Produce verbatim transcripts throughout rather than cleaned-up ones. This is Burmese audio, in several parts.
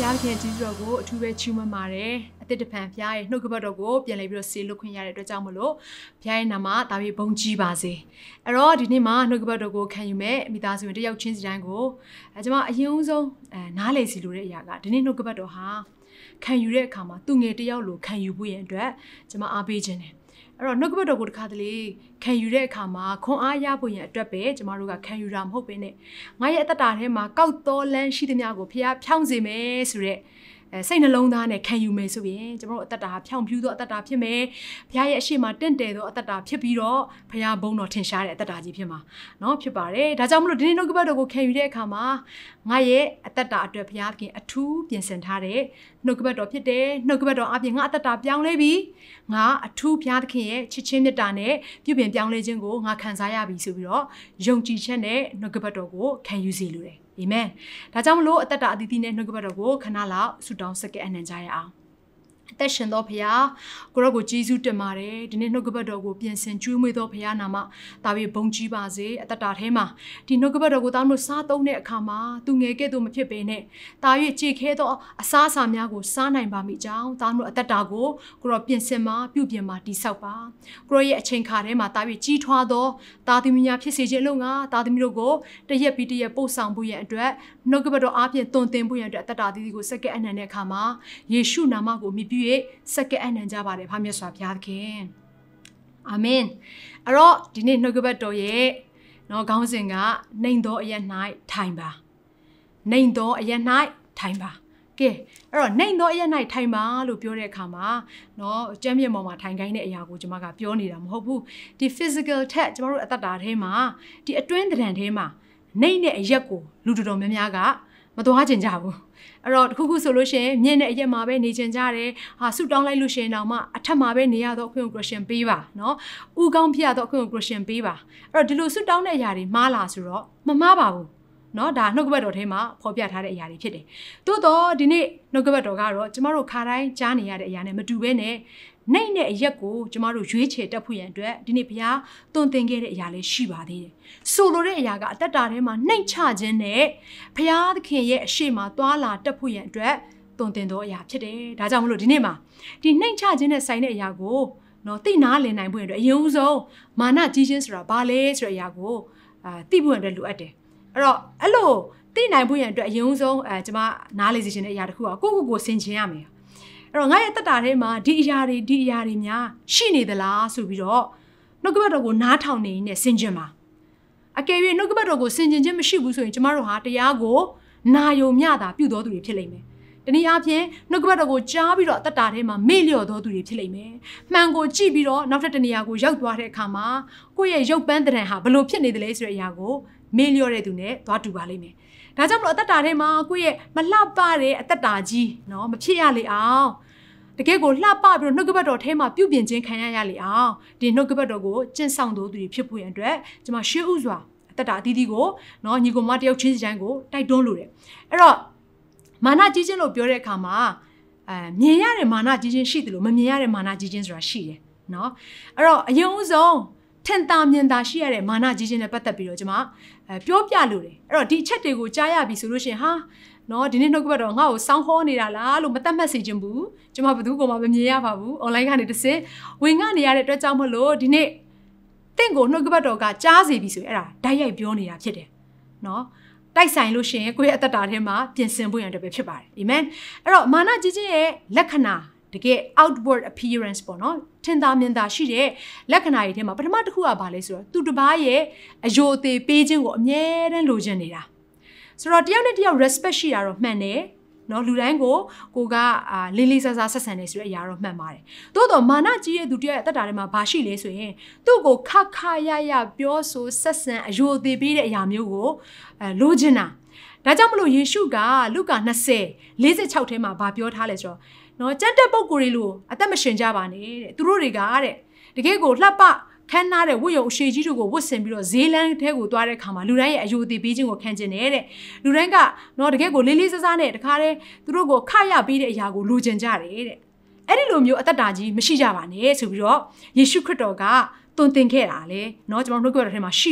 ဖျားခင်ကြီးတော်ကိုအထူးပဲချီးမွမ်းပါတယ်အသစ်တဖန်ဖျားရဲ့နှုတ်ကပတ်တော်ကိုပြန်လည်ပြီးတော့ဆေးလွတ်ခွင့်ရတဲ့အတွက်ကြောင့်မလို့ဖျားရဲ့နာမဒါပြီးဘုန်းကြီးပါစေအဲ့တော့ဒီနေ့မှာနှုတ်ကပတ်တော်ကိုခံယူမဲ့မိသားစုဝင်တယောက်ချင်းစီတိုင်းကိုအဲကျွန်မအရင်ဆုံးအဲနားလည်စီလိုတဲ့အရာကဒီနေ့နှုတ်ကပတ်တော်ဟာခံယူတဲ့အခါမှာသူငယ်တယောက်လိုခံယူဖို့ရန်အတွက်ကျွန်မအားပေးခြင်းတယ်အဲ့တော့နှုတ်ကပတ်တော်ကိုတစ်ခါတလေခံယူတဲ့အခါမှာခွန်အားရဖို့ရန်အတွက်ပဲကျမတို့ကခံယူတာမဟုတ်ဘဲနဲ့ငါရဲ့အသက်တာထဲမှာကောက်တော်လန်းရှိသမျှကိုဖျားဖြောင်းစေမယ်ဆိုတဲ့အဲစိတ်နှလုံးသားနဲ့ခံယူမယ်ဆိုရင်ကျမတို့အသက်တာဟာဖြောင်းဖြူးသောအသက်တာဖြစ်မယ်ဘုရားရဲ့အရှိမတင့်တယ်သောအသက်တာဖြစ်ပြီးတော့ဘုရားဘုန်းတော်ထင်ရှားတဲ့အသက်တာကြီးဖြစ်မှာเนาะဖြစ်ပါတယ်ဒါကြောင့်မလို့ဒီနေ့နှုတ်ကပတ်တော်ကိုခံယူတဲ့အခါမှာငါရဲ့အသက်တာအတွက်ဘုရားခင်အထူးပြင်ဆင်ထားတဲ့နှုတ်ကပတ်တော်ဖြစ်တယ်နှုတ်ကပတ်တော်အပြင်ငါအသက်တာပြောင်းလဲပြီငါအထူးဘုရားခင်ရဲ့ချစ်ချင်းမြတ်တာနဲ့ပြုပြင်ပြောင်းလဲခြင်းကိုငါခံစားရပြီဆိုပြီးတော့ယုံကြည်ချက်နဲ့နှုတ်ကပတ်တော်ကိုခံယူစီလိုတယ်အာမင်ဒါကြောင့်မလို့အသက်တာအသီးသီးနဲ့နှုတ်ကပတ်တော်ကိုခဏလောက်ဆုတောင်းဆက်ကပ်အနံ့ကြရအောင်အသက်ရှင်သောဘုရားကိုရောကိုယေရှုတင်ပါတယ်ဒီနေ့နှုတ်ကပတ်တော်ကိုပြင်ဆင်ကျွေးမွေးသောဘုရားနာမတာပြီးဘုန်းကြီးပါစေအသက်တာထဲမှာဒီနှုတ်ကပတ်တော်ကိုတောင်းလို့စားသုံးတဲ့အခါမှာသူငယ်ကဲ့သို့မဖြစ်ပေနဲ့တာ၍ကြည်ခဲသောအစားအစာများကိုစားနိုင်ပါမိကြောင်းတောင်းလို့အသက်တာကိုကိုရောပြင်ဆင်မှာပြုပြင်မှာတိဆောက်ပါကိုရောရဲ့အချိန်ခါထဲမှာတာပြီးကြီးထွားသောတာသမီများဖြစ်စေခြင်းလို့ငါတာသမီတို့ကိုတရက်ပြီးတရက်ပို့ဆောင်ဖို့ရန်အတွက်နှုတ်ကပတ်တော်အားဖြင့်တွင်တင်ဖို့ရန်အတွက်အသက်တာသီးသီးကိုစက္ကန့်အနံ့တဲ့အခါမှာယေရှုနာမကိုမြည်ပြီးစက္ကန့်အနံ့ကြပါတယ်ဖာမြတ်စွာဘုရားခင်အာမင်အဲ့တော့ဒီနေ့နှုတ်ကပတ်တော်ရဲ့နော်ခေါင်းစဉ်ကနှိမ်သောအရ၌ထိုင်ပါနှိမ်သောအရ၌ထိုင်ပါကဲအဲ့တော့နှိမ်သောအရ၌ထိုင်ပါလို့ပြောတဲ့အခါမှာနော်ကျမ်းမြေပေါ်မှာထိုင်ခိုင်းတဲ့အရာကိုကျွန်မကပြောနေတာမဟုတ်ဘူးဒီ physical ထက်ကျွန်တော်တို့အသက်တာထဲမှာဒီအတွင်းတံထဲမှာနှိမ်တဲ့အရက်ကိုလူတော်တော်များများကမသွားကျင်ကြဘူးအဲ့တော့တခုခုဆိုလို့ရှိရင်မြင့်တဲ့အရက်မှာပဲနေကျင်ကြတယ်ဟာဆူတောင်းလိုက်လို့ရှိရင်တော့မှအထက်မှာပဲနေရတော့အခွင့်ကို Christian ပေးပါနော်ဥကောင်းဖြစ်ရတော့အခွင့်ကို Christian ပေးပါအဲ့တော့ဒီလိုဆူတောင်းတဲ့အရာတွေမှားလာဆိုတော့မမှားပါဘူးနော်ဒါနှုတ်ကပတ်တော်ထဲမှာဖော်ပြထားတဲ့အရာတွေဖြစ်တယ်သို့တော့ဒီနေ့နှုတ်ကပတ်တော်ကတော့ကျမတို့ခါတိုင်းကြားနေရတဲ့အရာနဲ့မတူဘဲနဲ့နိုင်တဲ့အရက်ကိုကျမတို့ရွေးချယ်တက်ဖို့ရန်အတွက်ဒီနေ့ဘုရားတွင်တင်ခဲ့တဲ့အရာလေးရှိပါသေးတယ်ဆိုလိုတဲ့အရာကအသက်တာထဲမှာနှိမ့်ချခြင်းနဲ့ဘုရားသခင်ရဲ့အရှိမသွားလာတက်ဖို့ရန်အတွက်တွင်တင်သောအရာဖြစ်တယ်ဒါကြောင့်မလို့ဒီနေ့မှာဒီနှိမ့်ချခြင်းနဲ့ဆိုင်တဲ့အရာကိုနော်သိနာလည်နိုင်ဖို့ရန်အတွက်အရင်ဆုံးမာနကြီးခြင်းဆိုတာဘာလဲဆိုတဲ့အရာကိုအာသိဖို့ရန်အတွက်လိုအပ်တယ်အဲ့တော့အဲ့လိုသိနိုင်ဖို့ရန်အတွက်အရင်ဆုံးအဲကျွန်မနားလေစီခြင်းတဲ့အရာတစ်ခုကကိုယ့်ကိုယ်ကိုဆင်ခြင်ရမယ်အဲ့တော့ငါရဲ့တက်တာထဲမှာဒီအရာတွေဒီအရာတွေများရှိနေသလားဆိုပြီးတော့နှုတ်ကပတ်တော်ကိုနားထောင်နေနေဆင်ခြင်ပါအကယ်၍နှုတ်ကပတ်တော်ကိုဆင်ခြင်ခြင်းမရှိဘူးဆိုရင်ကျမတို့ဟာတရားကိုနာယုံမျှတာပြုတော်သူတွေဖြစ်လိမ့်မယ်တနည်းအားဖြင့်နှုတ်ကပတ်တော်ကိုကြားပြီးတော့အသက်တာထဲမှာမေ့လျော့တော်သူတွေဖြစ်လိမ့်မယ်မှန်ကိုကြည့်ပြီးတော့နောက်ထပ်တနေရာကိုရောက်သွားတဲ့အခါမှာကိုယ့်ရဲ့ရုပ်ပန်းတရံဟာဘလို့ဖြစ်နေတယ်လဲဆိုတဲ့အရာကိုမေ့လျော့တဲ့သူနဲ့သွားတူပါလိမ့်မယ်ဒါကြောင့်မလို့အသက်တာထဲမှာကိုယ့်ရဲ့မလှပတဲ့အသက်တာကြီးနော်မဖြစ်ရလေအောင်တကယ်ကိုလှပပြီးတော့နှုတ်ကပတ်တော်ထဲမှာပြုပြင်ခြင်းခံရရလေအောင်ဒီနှုတ်ကပတ်တော်ကိုကျင့်ဆောင်တော်သူတွေဖြစ်ဖို့ရန်အတွက်ကျွန်မရှေးဥစွာအသက်တာအသီးသီးကိုနော်ညီကောင်မတယောက်ချင်းစီတိုင်းကိုတိုက်တွန်းလို့တယ်အဲ့တော့မာနကြီးခြင်းလို့ပြောတဲ့အခါမှာအဲမြင်ရတဲ့မာနကြီးခြင်းရှိတယ်လို့မမြင်ရတဲ့မာနကြီးခြင်းဆိုတာရှိတယ်နော်အဲ့တော့အရင်ဦးဆုံးထင်သာမြင်သာရှိရတဲ့မာနကြီးခြင်းနဲ့ပတ်သက်ပြီးတော့ကျွန်မအဲပြောပြလို့တယ်အဲ့တော့ဒီအချက်တွေကိုကြားရပြီဆိုလို့ရှိရင်ဟာနော်ဒီနေ့နှုတ်ကပတ်တော်ငါ့ကိုစောင်းဟောနေတာလားလို့မတတ်မှတ်စေချင်ဘူးကျွန်မဘယ်သူမှမမြင်ရပါဘူး online ကနေတစ်စင်ဝင်ငှနေရတဲ့အတွက်ကြောင့်မလို့ဒီနေ့တင့်ကိုနှုတ်ကပတ်တော်ကကြားစေပြီဆိုရင်အဲ့ဒါဓာတ်ရိုက်ပြောနေတာဖြစ်တယ်နော်တိုက်ဆိုင်လို့ရှိရင်ကိုယ့်ရဲ့အသက်တာထဲမှာပြင်ဆင်ဖို့ရတဲ့ပဲဖြစ်ပါတယ်အာမင်အဲ့တော့မာနကြီးခြင်းရဲ့လက္ခဏာတကယ် outward appearance ပေါ့နော်ထင်သာမြင်သာရှိတဲ့လက္ခဏာတွေထဲမှာပထမတစ်ခုကဘာလဲဆိုတော့သူတစ်ပါးရဲ့အယိုအသေးပေးခြင်းကိုအမြဲတမ်းလိုချင်နေတာဆိုတော့တယောက်နဲ့တယောက် respect ရှိတာတော့မှန်တယ်နော်လူတိုင်းကိုကိုကအာလေးလေးစားစားဆက်ဆံနေဆိုတဲ့အရာတော့မှန်ပါတယ်သို့တော့မာနကြီးရဲ့သူတယောက်ရဲ့အသက်တာထဲမှာဘာရှိလဲဆိုရင်သူ့ကိုခခရရပြောဆိုဆက်ဆံအယိုအသေးပေးတဲ့အရာမျိုးကိုအဲလိုချင်တာဒါကြောင့်မလို့ယေရှုကလုကာ၂၀ ၄၆ထဲမှာဗာပြောထားလဲဆိုတော့နော်ကြက်တဲ့ပုံကိုယ်တွေလို့အသက်မရှင်ကြပါနဲ့တဲ့သူတို့တွေကတဲ့တကယ်ကိုလှပခန်းနာတဲ့ဝတ်ရုံအရှိကြီးတို့ကိုဝတ်ဆင်ပြီးတော့ဈေးလမ်းထဲကိုသွားတဲ့ခါမှာလူတိုင်းရဲ့အယိုအသေးပေးခြင်းကိုခံကျင်နေတဲ့လူတိုင်းကနော်တကယ်ကိုလေးလေးစားစားနဲ့တခါတည်းသူတို့ကိုခရပေးတဲ့အရာကိုလိုချင်ကြတယ်တဲ့အဲ့ဒီလိုမျိုးအသက်တာကြီးမရှိကြပါနဲ့ဆိုပြီးတော့ယေရှုခရစ်တော်ကတွင်တင်ခဲ့တာလေနော်ကျွန်တော်နှုတ်ကပတ်တော်ထဲမှာရှိပါတယ်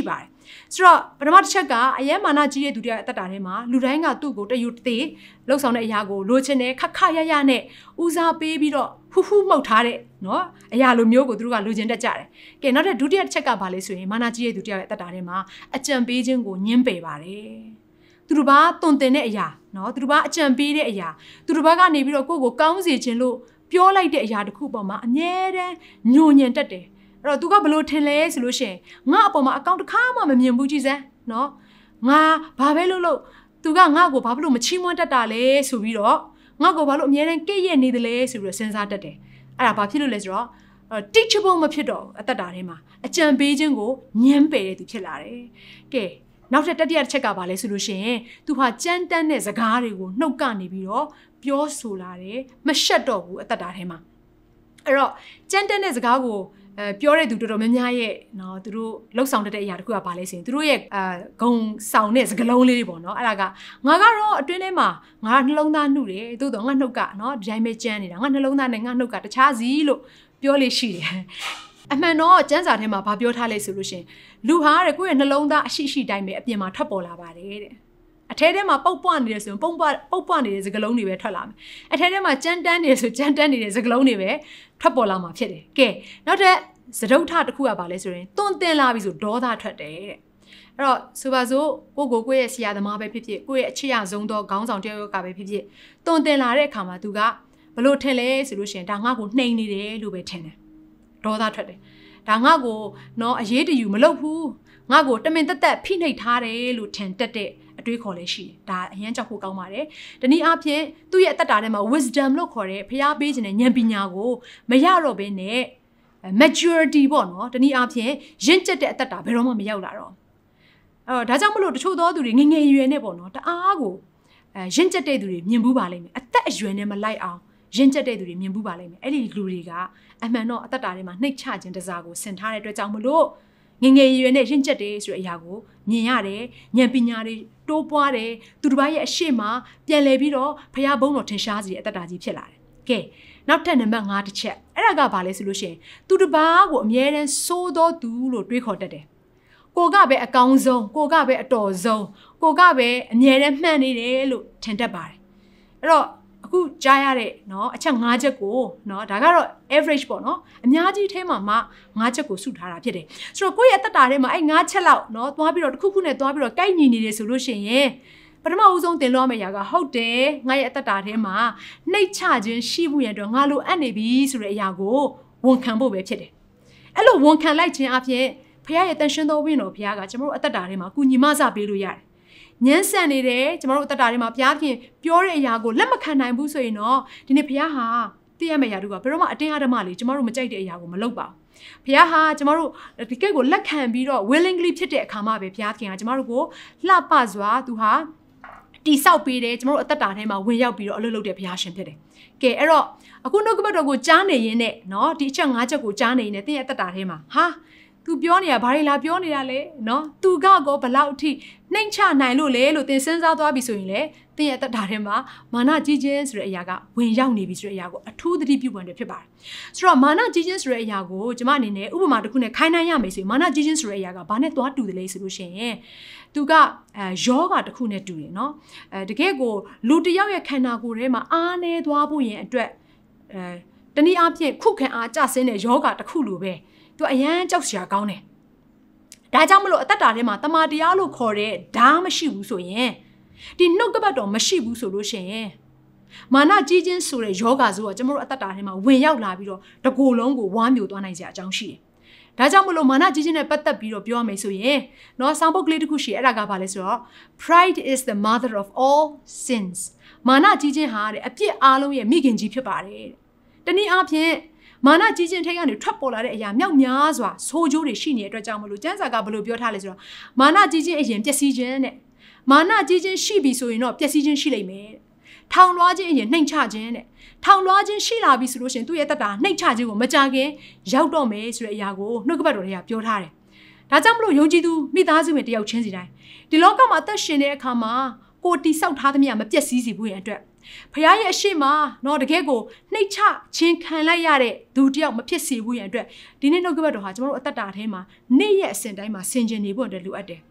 ဆိုတော့ပထမတစ်ချက်ကအယံမာနကြီးရဲ့သူတယောက်အသက်တာထဲမှာလူတိုင်းကသူ့ကိုတယူတသေးလှုပ်ဆောင်တဲ့အရာကိုလိုချင်တယ်ခက်ခရရနဲ့ဦးစားပေးပြီးတော့ဟူးဟူးမှုတ်ထားတဲ့နော်အရာလိုမျိုးကိုသူတို့ကလိုချင်တတ်ကြတယ်ကဲနောက်တဲ့ဒုတိယတစ်ချက်ကဘာလဲဆိုရင်မာနကြီးရဲ့သူတယောက်ရဲ့အသက်တာထဲမှာအကြံပေးခြင်းကိုညှင်းပယ်ပါတယ်သူတို့ဘာတုံတင်တဲ့အရာနော်သူတို့ဘာအကြံပေးတဲ့အရာသူတို့ဘာကနေပြီးတော့ကိုယ့်ကိုကောင်းစေခြင်းလို့ပြောလိုက်တဲ့အရာတစ်ခုပေါ်မှာအမြဲတမ်းညှို့ညင်တတ်တယ်အဲ့တော့သူကဘလို့ထင်လဲဆိုလို့ရှိရင်ငါအပေါ်မှာအကောင့်တစ်ခါမှမမြင်ဘူးကြည့်စမ်းနော်ငါဘာပဲလုပ်လို့သူကငါ့ကိုဘာလို့မချီးမွမ်းတတ်တာလဲဆိုပြီးတော့ငါ့ကိုဘာလို့အမြဲတမ်းကြည့်ရနေတယ်လဲဆိုပြီးတော့စဉ်းစားတတ်တယ်အဲ့ဒါဘာဖြစ်လို့လဲဆိုတော့ teachable မဖြစ်တော့အသက်တာထဲမှာအကြံပေးခြင်းကိုညှင်းပယ်တဲ့သူဖြစ်လာတယ်ကဲနောက်ထပ်တတိယတစ်ချက်ကဘာလဲဆိုလို့ရှိရင်သူဟာကြမ်းတမ်းတဲ့စကားတွေကိုနှုတ်ကနေပြီးတော့ပြောဆိုလာတယ်မရှက်တော့ဘူးအသက်တာထဲမှာအဲ့တော့ကြမ်းတမ်းတဲ့စကားကိုအဲပြောတဲ့သူတော်တော်များများရဲ့နော်သူတို့လှုပ်ဆောင်တဲ့အရာတခုကဘာလဲဆိုရင်သူတို့ရဲ့အာဂုံဆောင်တဲ့စကားလုံးလေးတွေပေါ့နော်အဲ့ဒါကငါကတော့အတွင်းထဲမှာငါနှလုံးသားနှုတ်တယ်သို့တော့ငါနှုတ်ကနော်ဒီတိုင်းပဲကြမ်းနေတာငါနှလုံးသားနဲ့ငါနှုတ်ကတခြားစီလို့ပြောလို့ရှိတယ်အမှန်တော့ကျမ်းစာထဲမှာဘာပြောထားလဲဆိုလို့ရှင်လူဟာတဲ့ကိုယ့်ရဲ့နှလုံးသားအရှိရှိတိုင်းပဲအပြင်မှာထွက်ပေါ်လာပါတယ်တဲ့အထဲထဲမှာပုတ်ပွားနေတယ်ဆိုရင်ပုတ်ပွားပုတ်ပွားနေတဲ့စကားလုံးတွေပဲထွက်လာမယ်အထဲထဲမှာကြမ်းတမ်းနေတယ်ဆိုကြမ်းတမ်းနေတဲ့စကားလုံးတွေပဲထွက်ပေါ်လာမှာဖြစ်တယ်ကဲနောက်ထပ်စတုထတစ်ခုကဘာလဲဆိုရင်တွန်းတင်လာပြီဆိုဒေါသထွက်တယ်တဲ့အဲ့တော့ဆိုပါစို့ကိုကိုကိုယ့်ရဲ့ဆရာသမားပဲဖြစ်ဖြစ်ကိုယ့်ရဲ့အချစ်ရဆုံးသောခေါင်းဆောင်တယောက်ကပဲဖြစ်ဖြစ်တွန်းတင်လာတဲ့အခါမှာသူကဘလို့ထင်လဲဆိုလို့ရှိရင်ဒါငါ့ကိုနှိမ်နေတယ်လို့ပဲထင်တယ်ဒေါသထွက်တယ်ဒါငါ့ကိုနော်အရေးတယူမလုပ်ဘူးငါ့ကိုတမင်တက်တက်ဖိနှိပ်ထားတယ်လို့ထင်တတ်တဲ့အတွေးခေါ်လေးရှိတယ်ဒါအရင်ကြောက်ဖို့ကောင်းပါတယ်တနည်းအားဖြင့်သူ့ရဲ့အသက်တာထဲမှာ wisdom လို့ခေါ်တဲ့ဖျားပေးခြင်းနဲ့ဉာဏ်ပညာကိုမရတော့ဘဲနဲ့ maturity ပေါ့နော်တနည်းအားဖြင့်ရင့်ကျက်တဲ့အသက်တာဘယ်တော့မှမရောက်လာတော့အဲ့တော့ဒါကြောင့်မလို့တချို့သောသူတွေငငယ်ရွယ်နဲ့ပေါ့နော်တအားကိုအဲရင့်ကျက်တဲ့သူတွေမြင်ဘူးပါလိမ့်မယ်အသက်အရွယ်နဲ့မလိုက်အောင်ရင့်ကျက်တဲ့သူတွေမြင်ဘူးပါလိမ့်မယ်အဲ့ဒီလူတွေကအမှန်တော့အသက်တာထဲမှာနှိမ့်ချခြင်းတစားကိုဆင်ထားတဲ့အတွက်ကြောင့်မလို့ငငယ်ရွယ်နဲ့ရင့်ကျက်တယ်ဆိုတဲ့အရာကိုမြင်ရတယ်ဉာဏ်ပညာတွေတိုးပွားတယ်သူတစ်ပါးရဲ့အရှိမပြန်လဲပြီးတော့ဖျားဘုံတော်ထင်ရှားစီတဲ့အသက်တာကြီးဖြစ်လာတယ်ကဲနောက်ထပ်နံပါတ်၅တစ်ချက်အဲ့ဒါကဘာလဲဆိုလို့ရှိရင်သူတစ်ပါးကိုအမြဲတမ်းစိုးသောသူလို့တွေးခေါ်တတ်တယ်ကိုကပဲအကောင်းဆုံးကိုကပဲအတော်ဆုံးကိုကပဲအမြဲတမ်းမှန်နေတယ်လို့ထင်တတ်ပါတယ်အဲ့တော့အခုကြားရတဲ့เนาะအချက်၅ချက်ကိုเนาะဒါကတော့ average ပေါ့เนาะအများကြီးထဲမှာမှ၅ချက်ကိုစုထားတာဖြစ်တယ်ဆိုတော့ကိုယ့်ရဲ့အသက်တာထဲမှာအဲ့၅ချက်လောက်เนาะသွားပြီးတော့တစ်ခုခုနဲ့သွားပြီးတော့ကိုက်ညီနေတယ်ဆိုလို့ရှိရင်ပထမဦးဆုံးတင်လို့ရမယ့်အရာကဟုတ်တယ်ငါရဲ့အသက်တာထဲမှာနှိတ်ချခြင်းရှိမှုရန်တော့ငါလိုအပ်နေပြီဆိုတဲ့အရာကိုဝန်ခံဖို့ပဲဖြစ်တယ်အဲ့လိုဝန်ခံလိုက်ခြင်းအပြင်ဖခင်ရဲ့တန်ရှင်းသောဝိညာဉ်တော်ဖခင်ကကျွန်တော်တို့အသက်တာထဲမှာကုညီမစပေးလို့ရတယ်ညှင်းဆန်နေတယ်ကျွန်တော်တို့အသက်တာထဲမှာဘုရားခင်ပြောတဲ့အရာကိုလက်မခံနိုင်ဘူးဆိုရင်တော့ဒီနေ့ဘုရားဟာသိရမယ့်အရာတွေကဘယ်တော့မှအတင်းအဓမ္မလေးကျွန်တော်တို့မကြိုက်တဲ့အရာကိုမလုပ်ပါဘူးဘုရားဟာကျွန်တော်တို့ဒီကိတ်ကိုလက်ခံပြီးတော့ willingly ဖြစ်တဲ့အခါမှပဲဘုရားခင်ကကျွန်တော်တို့ကိုလှပစွာသူဟာတိဆောက်ပေးတယ်ကျွန်တော်တို့အသက်တာထဲမှာဝင်ရောက်ပြီးတော့အလုပ်လုပ်တဲ့ဘုရားရှင်ဖြစ်တယ်ကဲအဲ့တော့အခုနှုတ်ကပတ်တော်ကိုကြားနေရင်နဲ့เนาะဒီအချက်၅ချက်ကိုကြားနေရင်နဲ့သင်ရဲ့အသက်တာထဲမှာဟာသူပြောနေတာဘာတွေလာပြောနေတာလဲเนาะသူကကောဘလောက်အထိနှိမ့်ချနိုင်လို့လဲလို့သင်စဉ်းစားသွားပြီဆိုရင်လေသင်ရဲ့အသက်တာထဲမှာမာနကြီးခြင်းဆိုတဲ့အရာကဝင်ရောက်နေပြီဆိုတဲ့အရာကိုအထူးသတိပြုပွင့်တယ်ဖြစ်ပါတယ်ဆိုတော့မာနကြီးခြင်းဆိုတဲ့အရာကိုကျွန်မအနေနဲ့ဥပမာတစ်ခုနဲ့ခိုင်းနိုင်ရမယ်ဆိုရင်မာနကြီးခြင်းဆိုတဲ့အရာကဘာနဲ့သွားတူတယ်လဲဆိုလို့ရှိရင်သူကအဲယောဂတစ်ခုနဲ့တူတယ်เนาะအဲတကယ်ကိုလူတစ်ယောက်ရဲ့ခန္ဓာကိုယ်ထဲမှာအားနေသွားဖို့ရင်အတွက်အဲတနည်းအားဖြင့်ခုခံအားကျဆင်းတဲ့ယောဂတစ်ခုလိုပဲသူအရန်ကြောက်စရာကောင်းတယ်ဒါကြောင့်မလို့အသက်တာထဲမှာတမာတရားလို့ခေါ်တဲ့ဓာမရှိဘူးဆိုရင်ဒီနှုတ်ကပတ်တော်မရှိဘူးဆိုလို့ရှိရင်မာနကြီးခြင်းဆိုတဲ့ယောဂဆိုတော့ကျွန်တော်တို့အသက်တာထဲမှာဝင်ရောက်လာပြီးတော့တကိုယ်လုံးကိုဝမ်းမြိုသွားနိုင်စရာအကြောင်းရှိတယ်ဒါကြောင့်မလို့မာနကြီးခြင်းနဲ့ပတ်သက်ပြီးတော့ပြောရမယ်ဆိုရင်เนาะဆောင်းပုတ်ကလေးတစ်ခုရှိအဲ့ဒါကဘာလဲဆိုတော့ pride is the mother of all sins မာနကြီးခြင်းဟာတဲ့အပြစ်အလုံးရဲ့မိခင်ကြီးဖြစ်ပါတယ်တနည်းအားဖြင့်မာနကြီးခြင်းထိတ်ကနေထွက်ပေါ်လာတဲ့အရာမြောက်များစွာဆိုးကျိုးတွေရှိနေတဲ့အတွက်ကြောင့်မလို့ကျမ်းစာကဘယ်လိုပြောထားလဲဆိုတော့မာနကြီးခြင်းအရင်ပျက်စီးခြင်းတဲ့မာနကြီးခြင်းရှိပြီဆိုရင်တော့ပျက်စီးခြင်းရှိလိမ့်မယ်ထောင်လွှားခြင်းအရင်နှိမ့်ချခြင်းတဲ့ထောင်လွှားခြင်းရှိလာပြီဆိုလို့ရှိရင်သူ့ရဲ့တက်တာနှိမ့်ချခြင်းကိုမကြခင်ရောက်တော့မယ်ဆိုတဲ့အရာကိုနှုတ်ကပတ်တော်တွေကပြောထားတယ်ဒါကြောင့်မလို့ယုံကြည်သူမိသားစုဝင်တယောက်ချင်းစီတိုင်းဒီလောကမှာအသက်ရှင်တဲ့အခါမှာကိုယ်တိဆောက်ထားသမျှမပျက်စီးစေဘူးရဲ့အတွက်ဖခင်ရဲ့အရှိမတော့တကယ်ကိုနှိမ့်ချခြင်းခံလိုက်ရတဲ့သူတယောက်မဖြစ်စေဘူးရဲ့အတွက်ဒီနေ့နှုတ်ကပတ်တော်ဟာကျွန်တော်တို့အသက်တာထဲမှာနေ့ရက်အစဉ်တိုင်းမှာဆင်ခြင်နေဖို့အတွက်လိုအပ်တယ်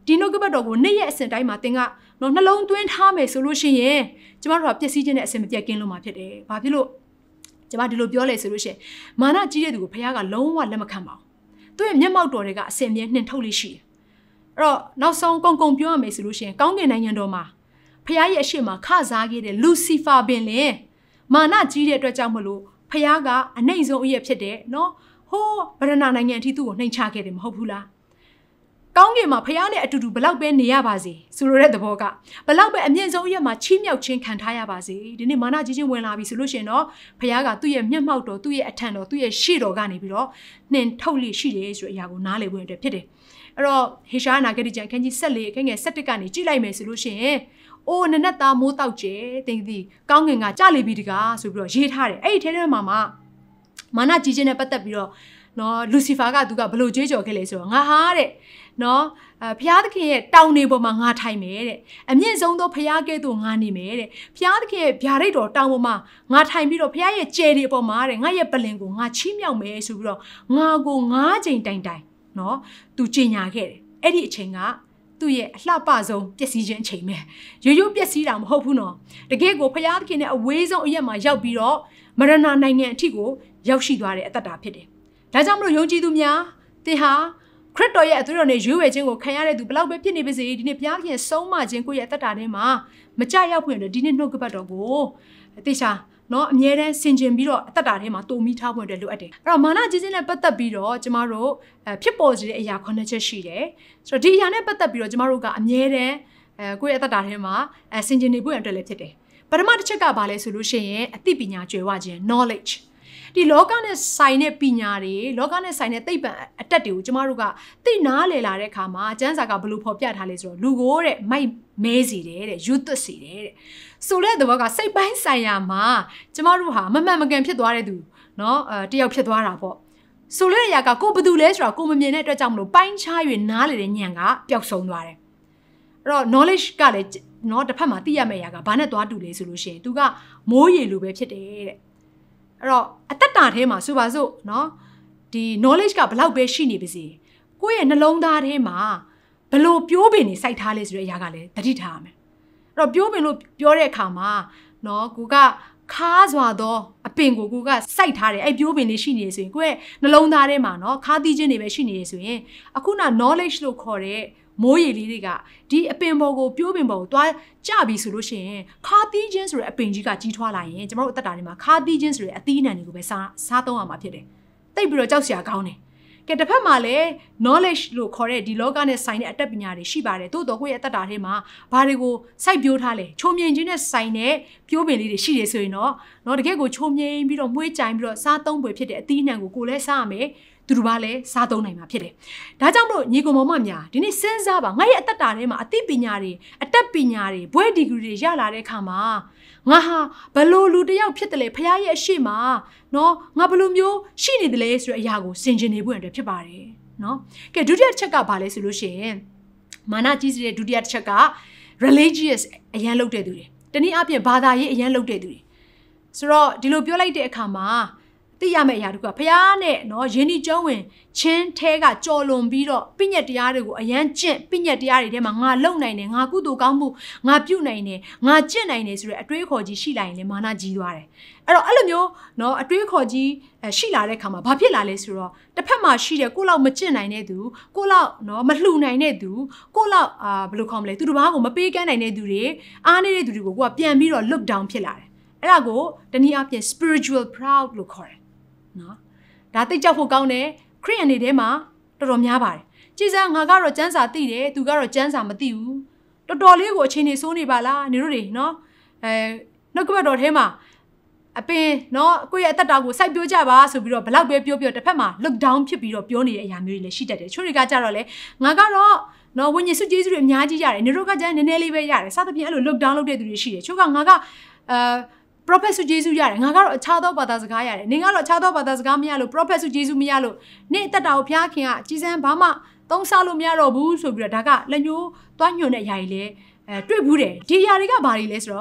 ဒီနှုတ်ကပတ်တော်ကိုနေ့ရက်အစဉ်တိုင်းမှာသင်ကနော်နှလုံးသွင်းထားမယ်ဆိုလို့ရှိရင်ကျမတို့ကပျက်စီးခြင်းနဲ့အစင်မပြတ်ကင်းလို့မှာဖြစ်တယ်။ဘာဖြစ်လို့ကျမဒီလိုပြောလဲဆိုလို့ရှိရင်မာနကြီးတဲ့သူကိုဘုရားကလုံးဝလက်မခံပါဘူး။သူ့ရဲ့မျက်မှောက်တော်တွေကအစင်မြဲနှင်ထုတ်လေးရှိတယ်။အဲ့တော့နောက်ဆုံးကုံကုံပြောရမယ်ဆိုလို့ရှိရင်ကောင်းကင်နိုင်ငံတော်မှာဘုရားရဲ့အရှိမခစားခဲ့တဲ့လူစီဖာပင်လင်မာနကြီးတဲ့အတွက်ကြောင့်မလို့ဘုရားကအနှိမ့်ဆုံးအရက်ဖြစ်တယ်နော်။ဟိုးဗရဏနိုင်ငံအထိသူ့ကိုနှိမ်ချခဲ့တယ်မဟုတ်ဘူးလား။ကောင်းကင်မှာဖခင်နဲ့အတူတူဘလောက်ပဲနေရပါစေဆိုလိုတဲ့သဘောကဘလောက်ပဲအမြင့်ဆုံးအရက်မှာချီးမြှောက်ခြင်းခံထားရပါစေဒီနေ့မာနကြီးချင်းဝင်လာပြီဆိုလို့ရှိရင်တော့ဖခင်ကသူ့ရဲ့မျက်မှောက်တော်သူ့ရဲ့အထံတော်သူ့ရဲ့ရှေ့တော်ကနေပြီးတော့နှင်ထုတ်လိရှိတယ်ဆိုတဲ့အရာကိုနားလည်ဖို့အတွက်ဖြစ်တယ်အဲ့တော့ဟေရှာယနာဂတိကျမ်းအခန်းကြီး၁၄အခန်းငယ်၁၁ကနေကြည့်လိုက်မယ်ဆိုလို့ရှိရင်အိုးနနက်သားမိုးတောက်ကျဲတင်သည်ကောင်းကင်ကကြလေပြီတကားဆိုပြီးတော့ရေးထားတယ်အဲ့ဒီထဲထဲမှာမှမာနကြီးချင်းနဲ့ပတ်သက်ပြီးတော့နော်လူစီဖာကသူကဘလို့ကြွေးကြော်ခဲ့လဲဆိုတော့ငါဟာတဲ့နော်အဲဘုရားသခင်ရဲ့တောင်နေပေါ်မှာငါထိုင်မယ်တဲ့အမြင့်ဆုံးသောဘုရားကဲ့သို့ငါနေမယ်တဲ့ဘုရားသခင်ရဲ့ဗျာဒိတ်တော်တောင်ပေါ်မှာငါထိုင်ပြီးတော့ဘုရားရဲ့ကြယ်တွေပေါ်မှာတဲ့ငါရဲ့ပလင်ကိုငါချီးမြှောက်မယ်ဆိုပြီးတော့ငါကိုငါးချိန်တိုင်တိုင်နော်သူကြင်ညာခဲ့တယ်အဲ့ဒီအချိန်ကသူ့ရဲ့အလှပဆုံးပျက်စီးခြင်းအချိန်ပဲရိုးရိုးပျက်စီးတာမဟုတ်ဘူးနော်တကယ်ကိုဘုရားသခင်ရဲ့အဝေးဆုံးအရက်မှာရောက်ပြီးတော့မရဏနိုင်ငံအထိကိုရောက်ရှိသွားတဲ့အသက်တာဖြစ်တယ်ဒါကြောင့်မလို့ယုံကြည်သူများသင်ဟာခရစ်တော်ရဲ့အသွေးတော်နဲ့ရွေးဝယ်ခြင်းကိုခံရတဲ့သူဘလောက်ပဲဖြစ်နေပါစေဒီနေ့ဘုရားခင်ဆုံးမခြင်းကိုယ့်ရဲ့အသက်တာထဲမှာမကြရောက်ဖွင့်တယ်ဒီနေ့နှုတ်ကပတ်တော်ကိုတေချာနော်အမြဲတမ်းဆင်ခြင်ပြီးတော့အသက်တာထဲမှာတုံမိထားဖွင့်တယ်လိုအပ်တယ်အဲ့တော့မာနကြီးခြင်းနဲ့ပတ်သက်ပြီးတော့ကျမတို့ဖြစ်ပေါ်စေတဲ့အရာခုနှစ်ချက်ရှိတယ်ဆိုတော့ဒီအရာနဲ့ပတ်သက်ပြီးတော့ကျမတို့ကအမြဲတမ်းအဲကိုယ့်ရဲ့အသက်တာထဲမှာဆင်ခြင်နေဖို့အတွက်လည်းဖြစ်တယ်ပထမတစ်ချက်ကဘာလဲဆိုလို့ရှိရင်အသိပညာကျွယ်ဝခြင်း knowledgeဒီလောကနဲ့ဆိုင်တဲ့ပညာတွေလောကနဲ့ဆိုင်တဲ့သိပ္ပံအတက်တွေကိုကျမတို့ကသိနားလည်လာတဲ့အခါမှာကျမ်းစာကဘလို့ဖော်ပြထားလဲဆိုတော့လူကိုတဲ့မိုက်မဲစီတယ်တဲ့ယူသွတ်စီတယ်တဲ့ဆိုတဲ့သဘောကစိတ်ပိုင်းဆိုင်ရာမှာကျမတို့ဟာမမှန်မကန်ဖြစ်သွားတဲ့သူเนาะအဲတယောက်ဖြစ်သွားတာပေါ့ဆိုတဲ့အရာကကိုဘယ်သူလဲဆိုတော့ကိုမမြင်တဲ့အတွက်ကြောင့်မလို့ပိုင်းခြား၍နားလေတဲ့ဉာဏ်ကပျောက်ဆုံးသွားတယ်အဲ့တော့ knowledge ကလည်းเนาะတစ်ဖက်မှာသိရမယ့်အရာကဘာနဲ့သွားတူလဲဆိုလို့ရှိရင် तू ကမိုးရေလိုပဲဖြစ်တယ်တဲ့အဲ့တော့အသက်တာထဲမှာဆိုပါစို့เนาะဒီ knowledge ကဘလောက်ပဲရှိနေပါစေကိုယ့်ရဲ့နှလုံးသားထဲမှာဘလို့ပြိုးပင်နေစိုက်ထားလဲဆိုတဲ့အရာကလည်းသတိထားရမယ်အဲ့တော့ပြိုးပင်လို့ပြောတဲ့အခါမှာเนาะကိုကခါးစွာသောအပင်ကိုကိုကစိုက်ထားတယ်အဲ့ပြိုးပင်လေးရှိနေဆိုရင်ကိုယ့်ရဲ့နှလုံးသားထဲမှာเนาะခါးသီးခြင်းတွေပဲရှိနေရဆိုရင်အခုန knowledge လို့ခေါ်တဲ့မိုးရေလေးတွေကဒီအပင်ပေါ်ကိုပြိုးပင်ပေါ်ကိုတွားကြပြီဆိုလို့ရှိရင်ခါးသီးခြင်းဆိုတဲ့အပင်ကြီးကကြီးထွားလာရင်ကျမတို့အသက်တာထဲမှာခါးသီးခြင်းဆိုတဲ့အသီးအနှံတွေကိုပဲစားစားသုံးရမှာဖြစ်တယ်တိတ်ပြီးတော့ကြောက်စရာကောင်းတယ်ကဲတစ်ဖက်မှာလည်း knowledge လို့ခေါ်တဲ့ဒီလောကနဲ့ဆိုင်တဲ့အတတ်ပညာတွေရှိပါတယ်သို့တော်ကိုယ့်ရဲ့အသက်တာထဲမှာဘာတွေကိုစိုက်ပျိုးထားလဲချုံမြိန်ခြင်းနဲ့ဆိုင်တဲ့ပြိုးပင်လေးတွေရှိတယ်ဆိုရင်တော့တော့တကယ်ကိုချုံမြိန်ပြီးတော့မွှေးကြိုင်ပြီးတော့စားသုံးပွေဖြစ်တဲ့အသီးအနှံကိုကိုယ်လည်းစားရမယ်သူတို့ဘာလဲစားသုံးနိုင်မှာဖြစ်တယ်။ဒါကြောင့်မလို့ညီကောင်မောင်မများဒီနေ့စဉ်းစားပါငါရဲ့အသက်တာထဲမှာအသိပညာတွေအတတ်ပညာတွေဘွဲ့ဒီဂရီတွေရလာတဲ့အခါမှာငါဟာဘလို့လူတစ်ယောက်ဖြစ်တယ်လေဖခင်ရဲ့အရှိမနော်ငါဘလို့မျိုးရှိနေတယ်လေဆိုတဲ့အရာကိုစင်ကျင်နေဖို့အတွက်ဖြစ်ပါတယ်နော်။ကဲဒုတိယတစ်ချက်ကဘာလဲဆိုလို့ရှိရင်မာနကြီးတဲ့ဒုတိယတစ်ချက်က religious အရန်လုပ်တဲ့သူတွေတနည်းအားဖြင့်ဘာသာရေးအရန်လုပ်တဲ့သူတွေဆိုတော့ဒီလိုပြောလိုက်တဲ့အခါမှာသိရမယ့်အရာတခုကဖျားနဲ့နော်ယင်းဒီကျုံးဝင်ချင်းထဲကကြော်လွန်ပြီးတော့ပြည့်ညက်တရားတွေကိုအရန်ကျင့်ပြည့်ညက်တရားတွေထဲမှာငါလုံနိုင်တယ်ငါကုသိုလ်ကောင်းမှုငါပြုနိုင်တယ်ငါကျင့်နိုင်တယ်ဆိုတဲ့အတွေးခေါ်ကြီးရှိလာရင်လည်းမာနကြီးသွားတယ်အဲ့တော့အဲ့လိုမျိုးနော်အတွေးခေါ်ကြီးရှိလာတဲ့ခါမှာဘာဖြစ်လာလဲဆိုတော့တစ်ဖက်မှာရှိတဲ့ကိုလောက်မကျင့်နိုင်တဲ့သူကိုလောက်နော်မလှူနိုင်တဲ့သူကိုလောက်အာဘယ်လိုခေါ်မလဲသူတစ်ပါးကိုမပေးကမ်းနိုင်တဲ့သူတွေအားနေတဲ့သူတွေကိုကိုကပြန်ပြီးတော့ look down ဖြစ်လာတယ်အဲ့ဒါကိုတနည်းအားဖြင့် spiritual proud လို့ခေါ်တယ်နော်ဒါသိကြောက်ဖို့ကောင်းတယ်ခရိယန်တွေထဲမှာတော်တော်များပါတယ်ကြည်စမ်းငါကတော့ကျမ်းစာသိတယ်သူကတော့ကျမ်းစာမသိဘူးတော်တော်လေးကိုအချိန်နေစိုးနေပါလားနေတို့တွေနော်အဲနှုတ်ကပတ်တော်ထဲမှာအပင်နော်ကိုယ့်ရဲ့အသက်တာကိုစိုက်ပျိုးကြပါဆိုပြီးတော့ဘလောက်ပဲပြောပြောတစ်ဖက်မှာ look down ဖြစ်ပြီးတော့ပြောနေတဲ့အရာမျိုးတွေလည်းရှိတတ်တယ်ချို့တွေကကြတော့လေငါကတော့နော်ဝိညာဉ်စုကျေးဇူးတွေအများကြီးရတယ်နေတို့ကကျမ်းနည်းနည်းလေးပဲရတယ်စသဖြင့်အဲ့လို look down လုပ်တဲ့သူတွေရှိတယ်ချို့ကငါကအဲ prophet စုကျေးဇူးရတယ်ငါကတော့အခြားသောဘာသာစကားရတယ်နင်ကတော့အခြားသောဘာသာစကားမရလို့ prophet စုကျေးဇူးမရလို့နေ့အသက်တာကိုဖျားခင်ကကြီးစမ်းဘာမှသုံးစားလို့မရတော့ဘူးဆိုပြီးတော့ဒါကလက်ညှိုးသွားညွှန်တဲ့အရာကြီးလေအဲတွေ့ဘူးတယ်ဒီအရာတွေကဘာတွေလဲဆိုတော့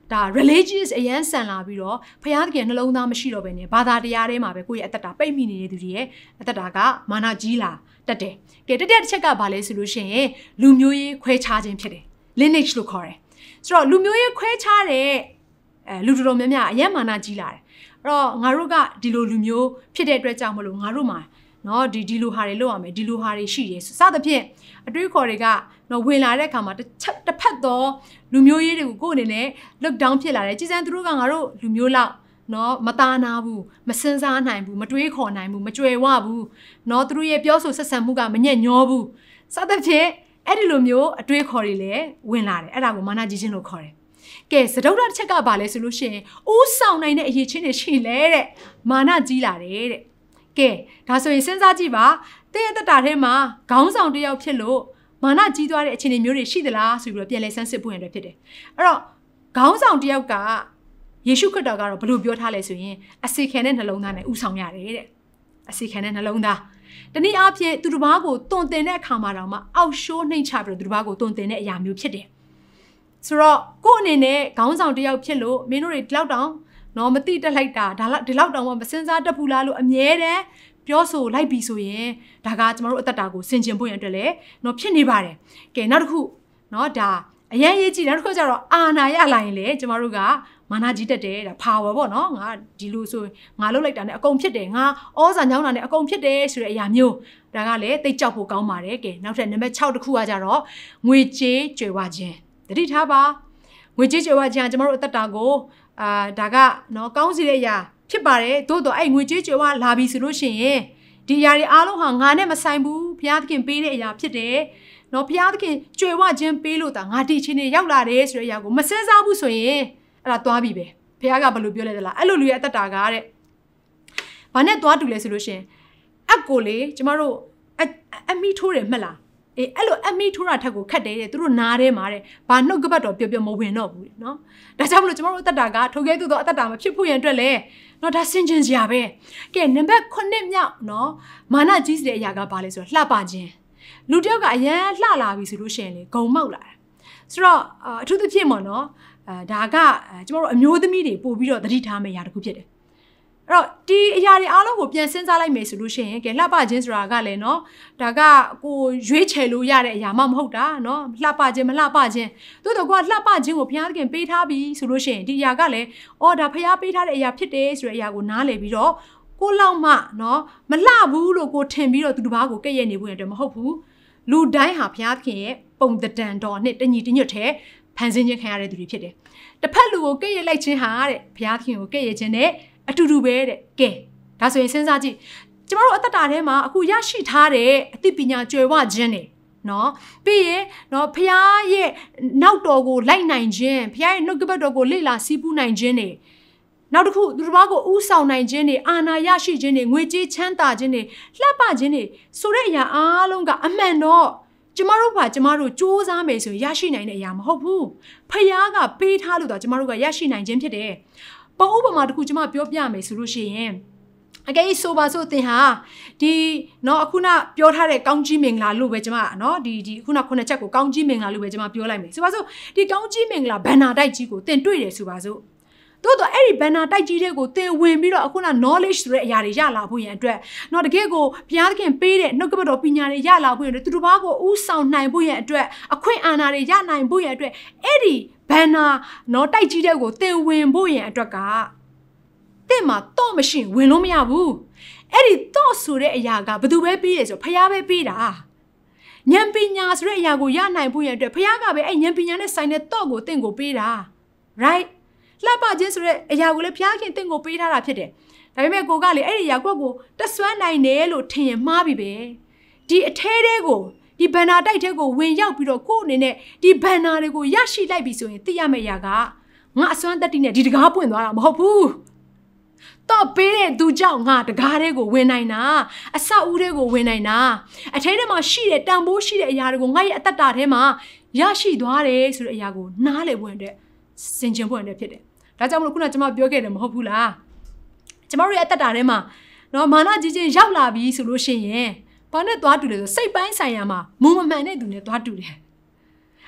ဒါ religious အရန်ဆန်လာပြီးတော့ဖျားသခင်နှလုံးသားမရှိတော့ဘဲနဲ့ဘာသာတရားထဲမှာပဲကိုယ့်ရဲ့အသက်တာပိတ်မိနေတဲ့သူတွေရဲ့အသက်တာကမာနကြီးလာတတ်တယ်။ကဲတတိယတစ်ချက်ကဘာလဲဆိုလို့ရှိရင်လူမျိုးရေးခွဲခြားခြင်းဖြစ်တယ်။ lineage လို့ခေါ်တယ်။ဆိုတော့လူမျိုးရေးခွဲခြားတဲ့အဲလူတော်တော်များများအရန်မာနကြီးလာတယ်။အဲ့တော့ငါတို့ကဒီလိုလူမျိုးဖြစ်တဲ့အတွက်ကြောင့်မလို့ငါတို့မှာနော်ဒီဒီလိုဟာတွေလုပ်ရမယ်ဒီလိုဟာတွေရှိတယ်စသဖြင့်အတွေးခေါ်တွေကနော်ဝင်လာတဲ့အခါမှာတစ်ချက်တစ်ဖက်တော့လူမျိုးရေးတွေကိုကိုယ်အနေနဲ့ look down ဖြစ်လာတယ်ကြည်စံသူတို့ကငါတို့လူမျိုးလောက်နော်မသားနာဘူးမစင်စားနိုင်ဘူးမတွေးခေါ်နိုင်ဘူးမကြွယ်ဝဘူးနော်သူတို့ရဲ့ပြောဆိုဆက်ဆံမှုကမညံ့ညောဘူးစသဖြင့်အဲ့ဒီလိုမျိုးအတွေးခေါ်တွေလည်းဝင်လာတယ်အဲ့ဒါကိုမာနကြီးခြင်းလို့ခေါ်တယ်ကဲစတုဒ္ဒတစ်ချက်ကဘာလဲဆိုလို့ရှိရင်အိုးဆောင်နိုင်တဲ့အရေးချင်းတွေရှိလဲတဲ့မာနကြီးလာတယ်တဲ့ကဲဒါဆိုရင်စဉ်းစားကြည့်ပါတဲ့ရဲ့တတာထဲမှာခေါင်းဆောင်တစ်ယောက်ဖြစ်လို့မာနကြီးသွားတဲ့အခြေအနေမျိုးတွေရှိသလားဆိုပြီးတော့ပြန်လဲဆန်းစစ်ဖို့ရတဲ့ဖြစ်တယ်အဲ့တော့ခေါင်းဆောင်တစ်ယောက်ကယေရှုခရစ်တော်ကတော့ဘယ်လိုပြောထားလဲဆိုရင်အစေခံတဲ့နှလုံးသားနဲ့ဥဆောင်ရတယ်တဲ့အစေခံတဲ့နှလုံးသားတနည်းအားဖြင့်သူတစ်ပါးကိုတုံတင်တဲ့အခါမှာတော့မှအောက်ရှိုးနှိမ့်ချပြီးတော့သူတစ်ပါးကိုတုံတင်တဲ့အရာမျိုးဖြစ်တယ်ဆိုတော့ကိုယ့်အနေနဲ့ခေါင်းဆောင်တစ်ယောက်ဖြစ်လို့မင်းတို့တွေဒီလောက်တောင်နော်မတိတက်လိုက်တာဒါဒီလောက်တောင်မှမစင်စားတတ်ဘူးလားလို့အမြဲတမ်းပြောဆိုလိုက်ပြီဆိုရင်ဒါကကျမတို့အသက်တာကိုဆင်ခြင်ဖို့ရအတွက်လည်းနော်ဖြစ်နေပါတယ်ကဲနောက်တစ်ခုနော်ဒါအရင်ရေးကြည့်နောက်တစ်ခုကျတော့အာနာရလာရင်လေကျမတို့ကမာနကြီးတက်တယ်ဒါ power ပေါ့နော်ငါဒီလိုဆိုငါလှုပ်လိုက်တာနဲ့အကုန်ဖြစ်တယ်ငါဩဇာညောင်းတာနဲ့အကုန်ဖြစ်တယ်ဆိုတဲ့အရာမျိုးဒါကလည်းသိကြောက်ဖို့ကောင်းပါတယ်ကဲနောက်ထပ်နံပါတ်၆တစ်ခုကကျတော့ငွေကြေးကြွယ်ဝခြင်းတတိထားပါငွေကြေးကြွယ်ဝခြင်းကကျမတို့အသက်တာကိုအာဒါကနော်ကောင်းစီတဲ့အရာဖြစ်ပါတယ်သို့တော့အဲ့ငွေကြေးကြွယ်ဝလာပြီဆိုလို့ရှိရင်ဒီအရာတွေအားလုံးဟာငါနဲ့မဆိုင်ဘူးဘုရားသခင်ပေးတဲ့အရာဖြစ်တယ်နော်ဘုရားသခင်ကြွယ်ဝခြင်းပေးလို့တာငါဒီအချိန်နေရောက်လာတယ်ဆိုတဲ့အရာကိုမစင်စားဘူးဆိုရင်အဲ့ဒါသွားပြီပဲဘုရားကဘယ်လိုပြောလဲသလားအဲ့လိုလူရဲ့အသက်တာကတဲ့ဘာနဲ့သွားတူလဲဆိုလို့ရှိရင်အက်ကိုလေကျမတို့အမီထိုးတယ်မှတ်လားအေးအဲ့လိုအမီထိုးတာထက်ကိုခတ်တယ်တဲ့သူတို့နားထဲမှာတဲ့ဘာနှုတ်ကပတ်တော်ပြောပြောမဝင်တော့ဘူးเนาะဒါကြောင့်မလို့ကျမတို့အသက်တာကထိုကဲ့သို့သောအသက်တာမဖြစ်ဖို့ရန်အတွက်လေเนาะဒါစင်ကျင်စရာပဲကဲနံပါတ်ခုနှစ်မြောက်เนาะမာနကြီးစတဲ့အရာကဘာလဲဆိုတော့လှပခြင်းလူတယောက်ကအရန်လှလာပြီဆိုလို့ရှိရင်လေဂုံမောက်လာတယ်ဆိုတော့အထူးသဖြင့်ပေါ့เนาะအဲဒါကကျမတို့အမျိုးသမီးတွေပို့ပြီးတော့သတိထားမယ့်အရာတစ်ခုဖြစ်တယ်အဲ့တော့ဒီအရာတွေအားလုံးကိုပြန်စဉ်းစားလိုက်မယ်ဆိုလို့ရှိရင်ကဲလှပခြင်းဆိုတာကလည်းเนาะဒါကကိုရွေးချယ်လို့ရတဲ့အရာမှမဟုတ်တာเนาะလှပခြင်းမလှပခြင်းတိုးတော့ကိုကလှပခြင်းကိုဘုရားသခင်ပေးထားပြီဆိုလို့ရှိရင်ဒီအရာကလည်းအော်ဒါဘုရားပေးထားတဲ့အရာဖြစ်တယ်ဆိုတဲ့အရာကိုနားလည်ပြီးတော့ကိုလောက်မှเนาะမလှဘူးလို့ကိုထင်ပြီးတော့သူတစ်ပါးကိုကဲ့ရဲ့နေဖို့ရတဲ့မဟုတ်ဘူးလူတိုင်းဟာဘုရားသခင်ရဲ့ပုံတံတော်နဲ့တညီတညွတ်တဲ့ဖန်ဆင်းခြင်းခံရတဲ့သူတွေဖြစ်တယ်တစ်ဖက်လူကိုကဲ့ရဲ့လိုက်ခြင်းဟာတဲ့ဘုရားသခင်ကိုကဲ့ရဲ့ခြင်းနဲ့အတူတူပဲတဲ့ကဲဒါဆိုရင်စဉ်းစားကြည့်ကျမတို့အသက်တာထဲမှာအခုရရှိထားတဲ့အသိပညာကြွယ်ဝခြင်းတွေနော်ပြီးရင်နော်ဖခင်ရဲ့နောက်တော်ကိုလိုက်နိုင်ခြင်းဖခင်ရဲ့နှုတ်ကပတ်တော်ကိုလေ့လာစီးပူးနိုင်ခြင်းတွေနောက်တစ်ခုသူတစ်ပါးကိုဥဆောင်နိုင်ခြင်းတွေအာဏာရရှိခြင်းတွေငွေကြေးချမ်းသာခြင်းတွေလှပခြင်းတွေဆိုတဲ့အရာအားလုံးကအမှန်တော့ကျမတို့ဘာကျမတို့စူးစမ်းမယ်ဆိုရင်ရရှိနိုင်တဲ့အရာမဟုတ်ဘူးဖခင်ကပေးထားလို့တော့ကျမတို့ကရရှိနိုင်ခြင်းဖြစ်တယ်ပုံဥပမာတစ်ခုကျမပြောပြမယ်ဆိုလို့ရှိရင်အကယ်ဆိုပါဆိုသင်ဟာဒီเนาะအခုနပြောထားတဲ့ကောင်းကြီးမင်္ဂလာလို့ပဲကျမเนาะဒီဒီအခုနခုနှစ်ချက်ကိုကောင်းကြီးမင်္ဂလာလို့ပဲကျမပြောလိုက်မယ်ဆိုပါဆိုဒီကောင်းကြီးမင်္ဂလာဘန်နာတိုက်ကြီးကိုသင်တွေ့တယ်ဆိုပါဆိုတိုးတော့အဲ့ဒီဘန်နာတိုက်ကြီးတွေကိုသင်ဝင်ပြီးတော့အခုန knowledge ဆိုတဲ့အရာတွေရလာဖို့ရန်အတွက်เนาะတကယ်ကိုဘုရားသခင်ပေးတဲ့နှုတ်ကပတ်တော်ပညာတွေရလာဖို့ရန်အတွက်သူတို့ဘာကိုဥဆောင်နိုင်ဖို့ရန်အတွက်အခွင့်အာဏာတွေရနိုင်ဖို့ရန်အတွက်အဲ့ဒီဘန်နာเนาะတိုက်ကြီးတဲ့ကိုသင်ဝင်ဖို့ရန်အတွက်ကတင့်မှာတော့မရှိဝင်လို့မရဘူးအဲ့ဒီတော့ဆိုတဲ့အရာကဘယ်သူပဲပေးတယ်ဆိုဖះပဲပေးတာဉာဏ်ပညာဆိုတဲ့အရာကိုရနိုင်ဖို့ရတဲ့ဖះကပဲအဲ့ဉာဏ်ပညာနဲ့ဆိုင်တဲ့တော့ကိုတင့်ကိုပေးတာ right လှပခြင်းဆိုတဲ့အရာကိုလည်းဖះခင်တင့်ကိုပေးထားတာဖြစ်တယ်ဒါပေမဲ့ကိုကလေအဲ့ဒီအရာကိုကိုတဆွမ်းနိုင်တယ်လို့ထင်ရင်မှားပြီပဲဒီအထဲတဲကိုဒီဘန်နာတိုက်ထဲကိုဝင်ရောက်ပြီးတော့ကို့အနေနဲ့ဒီဘန်နာတွေကိုရရှိလိုက်ပြီဆိုရင်သိရမယ့်အရာကငါအစွမ်းတက်တိနဲ့ဒီတကားပွင့်သွားတာမဟုတ်ဘူးတော့ပေးတဲ့သူကြောင့်ငါတကားတွေကိုဝင်နိုင်တာအဆောက်အဦတွေကိုဝင်နိုင်တာအထဲထဲမှာရှိတဲ့တန်ဖိုးရှိတဲ့အရာတွေကိုငါရဲ့အသက်တာထဲမှာရရှိသွားတယ်ဆိုတဲ့အရာကိုနားလည်ဖို့အတွက်စင်ကြင်ဖို့အတွက်ဖြစ်တယ်ဒါကြောင့်မလို့ခုနကကျွန်မပြောခဲ့တယ်မဟုတ်ဘူးလားကျမတို့ရဲ့အသက်တာထဲမှာနော်မာနကြီးချင်းရောက်လာပြီဆိုလို့ရှိရင်ဘာနဲ့သွားတူလဲဆိုစိတ်ပိုင်းဆိုင်ရာမှာမုံမမှန်တဲ့သူနဲ့သွားတူတယ်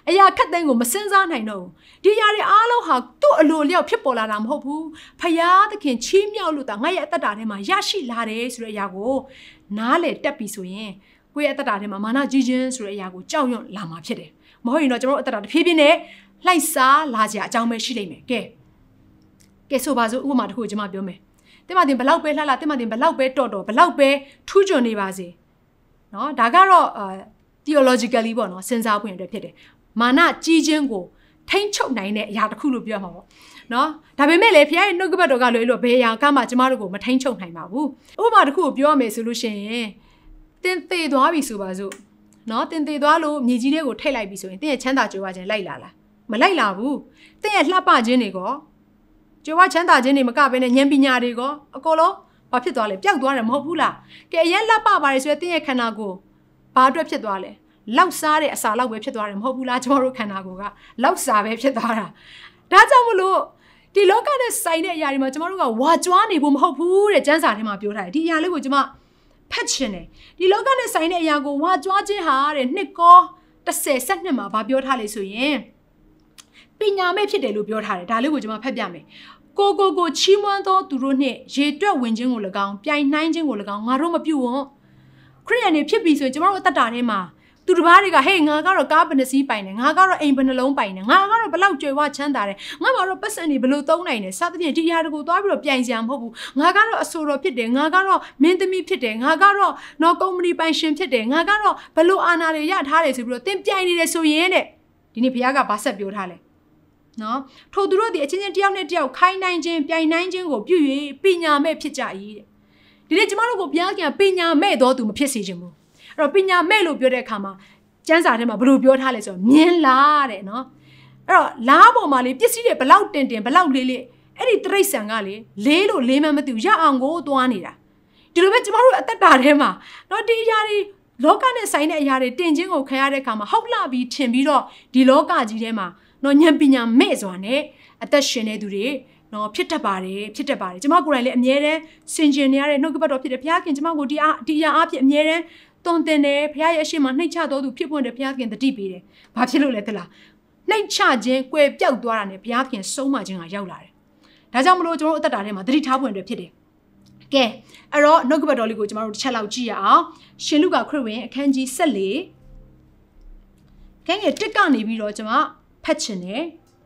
အရာခက်တဲ့ကိုမစင်စားနိုင်တော့ဒီຢာတွေအားလုံးဟာသူ့အလိုလျောက်ဖြစ်ပေါ်လာတာမဟုတ်ဘူးဖယားသခင်ချီးမြှောက်လို့တာငါရဲ့အသက်တာထဲမှာရရှိလာတယ်ဆိုတဲ့အရာကိုနားလေတက်ပြီဆိုရင်ကိုယ့်ရဲ့အသက်တာထဲမှာမာနကြီးခြင်းဆိုတဲ့အရာကိုကြောက်ရွံ့လာမှာဖြစ်တယ်မဟုတ်ရင်တော့ကျွန်တော်အသက်တာတစ်ဖြည်းဖြည်းနဲ့လှိုက်စားလာကြအကြောင်းပဲရှိလိမ့်မယ်ကဲကဲဆိုပါစို့ဥပမာတစ်ခုကျွန်မပြောမယ်တင်မတင်ဘလောက်ပဲလှလှတင်မတင်ဘလောက်ပဲတော်တော်ဘလောက်ပဲထူးချွန်နေပါစေနော်ဒါကတော့အာ theologically ပေါ့နော်စဉ်းစားဖွင့်အတွက်ဖြစ်တယ်မာနကြီးခြင်းကိုထိမ့်ချုပ်နိုင်တဲ့အရာတစ်ခုလို့ပြောမှာပေါ့နော်ဒါပေမဲ့လေဖခင်ရဲ့နှုတ်ကပတ်တော်ကလွယ်လို့ဘယ်အရာကမှကျမတို့ကိုမထိမ့်ချုပ်နိုင်ပါဘူးဥပမာတစ်ခုကိုပြောရမယ်ဆိုလို့ရှိရင်တင်သေးသွားပြီဆိုပါစို့နော်တင်သေးသွားလို့မြေကြီးတွေကိုထိတ်လိုက်ပြီဆိုရင်တင်ရဲ့ချမ်းသာကြွယ်ဝခြင်းလိုက်လာလားမလိုက်လာဘူးတင်ရဲ့လှပခြင်းတွေကောကြွယ်ဝချမ်းသာခြင်းတွေမကဘဲနဲ့ဉာဏ်ပညာတွေကောအကုန်လုံးဘာဖြစ်သွားလဲပျောက်သွားတယ်မဟုတ်ဘူးလားကဲအရင်လှပပါတယ်ဆိုရင်တင်ရဲ့ခန္ဓာကိုယ်ဘာအတွက်ဖြစ်သွားလဲလောက်စားတဲ့အစာလောက်ပဲဖြစ်သွားတယ်မဟုတ်ဘူးလားကျမတို့ခန္ဓာကိုယ်ကလောက်စားပဲဖြစ်သွားတာဒါကြောင့်မလို့ဒီလောကနဲ့ဆိုင်တဲ့အရာတွေမှာကျမတို့ကဝါကြွားနေဖို့မဟုတ်ဘူးတဲ့ကျမ်းစာထဲမှာပြောထားတယ်ဒီအရာလေးကိုကျမဖတ်ချင်တယ်ဒီလောကနဲ့ဆိုင်တဲ့အရာကိုဝါကြွားခြင်းဟာတဲ့နှစ်ကောတစ်ဆယ်ဆက်နှစ်မှာဗာပြောထားလေဆိုရင်ပညာမဲ့ဖြစ်တယ်လို့ပြောထားတယ်ဒါလေးကိုကျမဖတ်ပြမယ်ကိုကိုကိုချီးမွမ်းသောသူတို့နှင့်ရေတွက်ဝင်ခြင်းကို၎င်းပြိုင်နှိုင်းခြင်းကို၎င်းငါတို့မပြုတ်ဝံ့ခရိယန်တွေဖြစ်ပြီဆိုရင်ကျမတို့အသက်တာထဲမှာသူတစ်ပါးတွေကဟေးငါကတော့ကားဘယ်နှစီးပိုင်တယ်ငါကတော့အိမ်ဘယ်နှလုံးပိုင်တယ်ငါကတော့ဘလောက်ကြွယ်ဝချမ်းသာတယ်ငါကတော့ပတ်စံတွေဘလို့သုံးနိုင်တယ်စသဖြင့်ဒီຢာတကူသွားပြီးတော့ပြိုင်စရာမဟုတ်ဘူးငါကတော့အဆိုတော်ဖြစ်တယ်ငါကတော့မင်းသမီးဖြစ်တယ်ငါကတော့နော်ကုမ္ပဏီပိုင်ရှင်ဖြစ်တယ်ငါကတော့ဘလို့အာဏာတွေရထားတယ်ဆိုပြီးတော့သင်ပြိုင်နေတယ်ဆိုရင်တဲ့ဒီနေ့ဘုရားကဗာဆက်ပြောထားလဲနော်ထို့သူတို့ဒီအချင်းချင်းတယောက်နဲ့တယောက်ခိုင်းနိုင်ခြင်းပြိုင်နိုင်ခြင်းကိုပြု၍ပညာမဲ့ဖြစ်ကြ၏တဲ့ဒီနေ့ကျမတို့ကိုဘုရားကပညာမဲ့တော့သူမဖြစ်စေချင်ဘူးအဲ့တော့ပညာမဲ့လို့ပြောတဲ့အခါမှာကျမ်းစာထဲမှာဘယ်လိုပြောထားလဲဆိုတော့မြင်လားတဲ့နော်အဲ့တော့လားပေါ်မှာလေပစ္စည်းတွေဘလောက်တင်တင်ဘလောက်လေးလေးအဲ့ဒီတရိတ်ဆန်ကလေလေးလို့လေးမှမသိဘူးရအောင်ကိုသွားနေတာဒီလိုပဲကျမတို့အသက်တာထဲမှာနော်ဒီအရာတွေလောကနဲ့ဆိုင်တဲ့အရာတွေတင်ချင်းကိုခံရတဲ့အခါမှာဟုတ်လာပြီးထင်ပြီးတော့ဒီလောကကြီးထဲမှာနော်ဉာဏ်ပညာမဲ့စွာနဲ့အသက်ရှင်နေသူတွေနော်ဖြစ်တတ်ပါတယ်ဖြစ်တတ်ပါတယ်ကျမကိုယ်တိုင်လည်းအမြဲတမ်းစင်ကြင်နေရတဲ့နှုတ်ကပတ်တော်ဖြစ်တယ်ဘုရားခင်ကျမကိုဒီအားဒီအရာအဖြစ်အမြဲတမ်းတုံတင်တယ်ဘုရားရဲ့အရှိမနှိတ်ချတော်သူဖြစ်ပွင့်တယ်ဘုရားခင်တတိပေးတယ်ဘာဖြစ်လို့လဲသလားနှိတ်ချခြင်းကွယ်ပြောက်သွားတာနဲ့ဘုရားခင်ဆုံးမခြင်းကရောက်လာတယ်ဒါကြောင့်မလို့ကျွန်တော်တို့အသက်တာထဲမှာတတိထားပွင့်တယ်ဖြစ်တယ်ကဲအဲ့တော့နှုတ်ကပတ်တော်လေးကိုကျွန်တော်တို့တစ်ချက်လောက်ကြည့်ရအောင်ရှင်လုကာခရစ်ဝင်အခန်းကြီး၁၄ခန်းငယ်တစ်ကနေပြီးတော့ကျွန်မဖတ်ချင်တယ်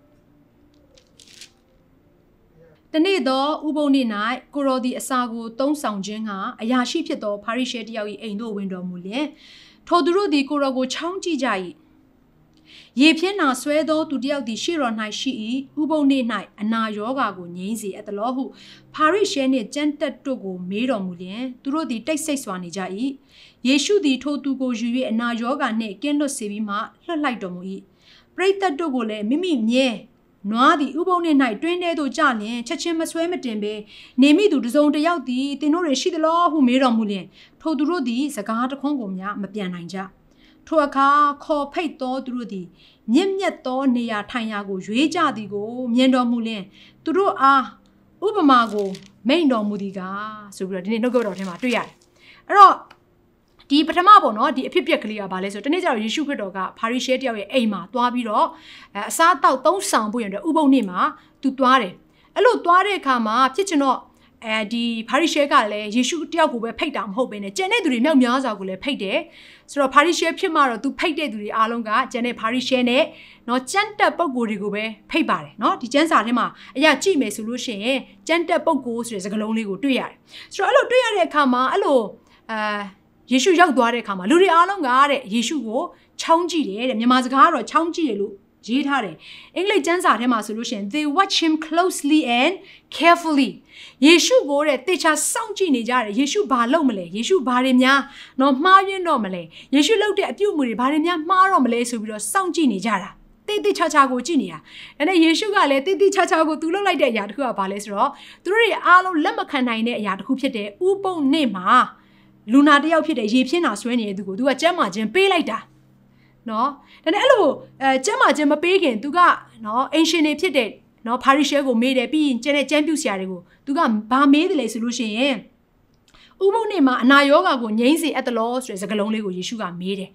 တနေ့သောဥပုံနေ့၌ကိုရောဒီအစာကိုသုံးဆောင်ခြင်းကအရာရှိဖြစ်သောဖာရိရှဲတယောက်၏အိမ်သို့ဝင်တော်မူလျင်ထိုသူတို့သည်ကိုရောကိုချောင်းကြည့်ကြ၏ရေဖြင်းနာဆွဲသောသူတယောက်သည်ရှေ့တော်၌ရှိ၏ဥပုံနေ့၌အနာရောဂါကိုငြိမ်းစေအပ်သလောဟုဖာရိရှဲနှင့်ကျမ်းတက်တို့ကိုမေးတော်မူလျင်သူတို့သည်တိတ်ဆိတ်စွာနေကြ၏ယေရှုသည်ထိုသူကိုယူ၍အနာရောဂါနှင့်ကင်းလွတ်စေပြီးမှလွှတ်လိုက်တော်မူ၏ပရိသတ်တို့ကိုလည်းမိမိမြဲနွားသည်ဥပုံနေ့၌တွင်းထဲသို့ကျလျင်ချက်ချင်းမဆွဲမတင်ပဲနေမိသူတစုံတစ်ယောက်သည်သင်တို့တွေရှိသလားဟုမေးတော်မူလျင်ထိုသူတို့သည်စကားတခွန်းကိုများမပြန်နိုင်ကြထိုအခါခေါ်ဖိတ်သောသူတို့သည်မြင့်မြတ်သောနေရာထိုင်ရာကိုရွေးကြသည်ကိုမြင်တော်မူလျင်သူတို့အားဥပမာကိုမိန့်တော်မူသည်ကားဆိုပြီးတော့ဒီနေ့နှုတ်ကပတ်တော်ထဲမှာတွေ့ရတယ်အဲ့တော့ဒီပထမပေါ့နော်ဒီအဖြစ်ပြက်ကလေးကဘာလဲဆိုတော့တနေ့ကျတော့ယေရှုခရစ်တော်ကဖာရိရှဲတယောက်ရဲ့အိမ်မှာသွားပြီးတော့အအစားအသောက်သုံးဆောင်ဖို့ရတဲ့ဥပုံနေ့မှာသူသွားတယ်အဲ့လိုသွားတဲ့အခါမှာဖြစ်ချင်တော့အဲဒီဖာရိရှဲကလည်းယေရှုတယောက်ကိုပဲဖိတ်တာမဟုတ်ဘဲနဲ့ကျန်တဲ့သူတွေမြောက်များစွာကိုလည်းဖိတ်တယ်ဆိုတော့ဖာရိရှဲဖြစ်မှတော့သူဖိတ်တဲ့သူတွေအားလုံးကကျန်တဲ့ဖာရိရှဲနဲ့နော်ကျမ်းတက်ပုံကိုယ်တွေကိုပဲဖိတ်ပါတယ်နော်ဒီကျမ်းစာထဲမှာအရာကြည့်မယ်ဆိုလို့ရှိရင်ကျမ်းတက်ပုံကိုယ်ဆိုတဲ့စကားလုံးလေးကိုတွေ့ရတယ်ဆိုတော့အဲ့လိုတွေ့ရတဲ့အခါမှာအဲ့လိုအာယေရှုရောက်သွားတဲ့အခါမှာလူတွေအားလုံးကတဲ့ယေရှုကိုချောင်းကြည့်တယ်တဲ့မြန်မာစကားကတော့ချောင်းကြည့်တယ်လို့ရေးထားတယ်အင်္ဂလိပ်ကျမ်းစာထဲမှာဆိုလို့ရှိရင် they watch him closely and carefully ယေရှုကိုတဲ့တေချာစောင့်ကြည့်နေကြတယ်ယေရှုဘာလုပ်မလဲယေရှုဘာတွေများတော့မှားယွင်းတော့မလဲယေရှုလုပ်တဲ့အပြုအမူတွေဘာတွေများမှားတော့မလဲဆိုပြီးတော့စောင့်ကြည့်နေကြတာတိတ်တိတ်ချာချာကိုကြည့်နေတာဒါနဲ့ယေရှုကလည်းတိတ်တိတ်ချာချာကိုသူလုပ်လိုက်တဲ့အရာတစ်ခုကဘာလဲဆိုတော့သူတို့တွေအားလုံးလက်မခံနိုင်တဲ့အရာတစ်ခုဖြစ်တဲ့ဥပုံနေ့မှာလူနာတယောက်ဖြစ်တဲ့ရေဖြင်းတာဆွဲနေတဲ့သူကို तू ကကျမ်းမာခြင်းပေးလိုက်တာနော်ဒါနဲ့အဲ့လိုအဲကျမ်းမာခြင်းမပေးခင် तू ကနော်အင်ရှင်နေဖြစ်တဲ့နော်ဖာရိရှဲကိုမေးတယ်ပြီးရင်ကျန်တဲ့ကျမ်းပြုဆရာတွေကို तू ကဘာမေးတယ်လဲဆိုလို့ရှိရင်ဥပုံနေ့မှာအနာရောဂါကိုငြိမ်းစေအပ်တယ်လို့ဆိုတဲ့စကားလုံးလေးကိုယေရှုကမေးတယ်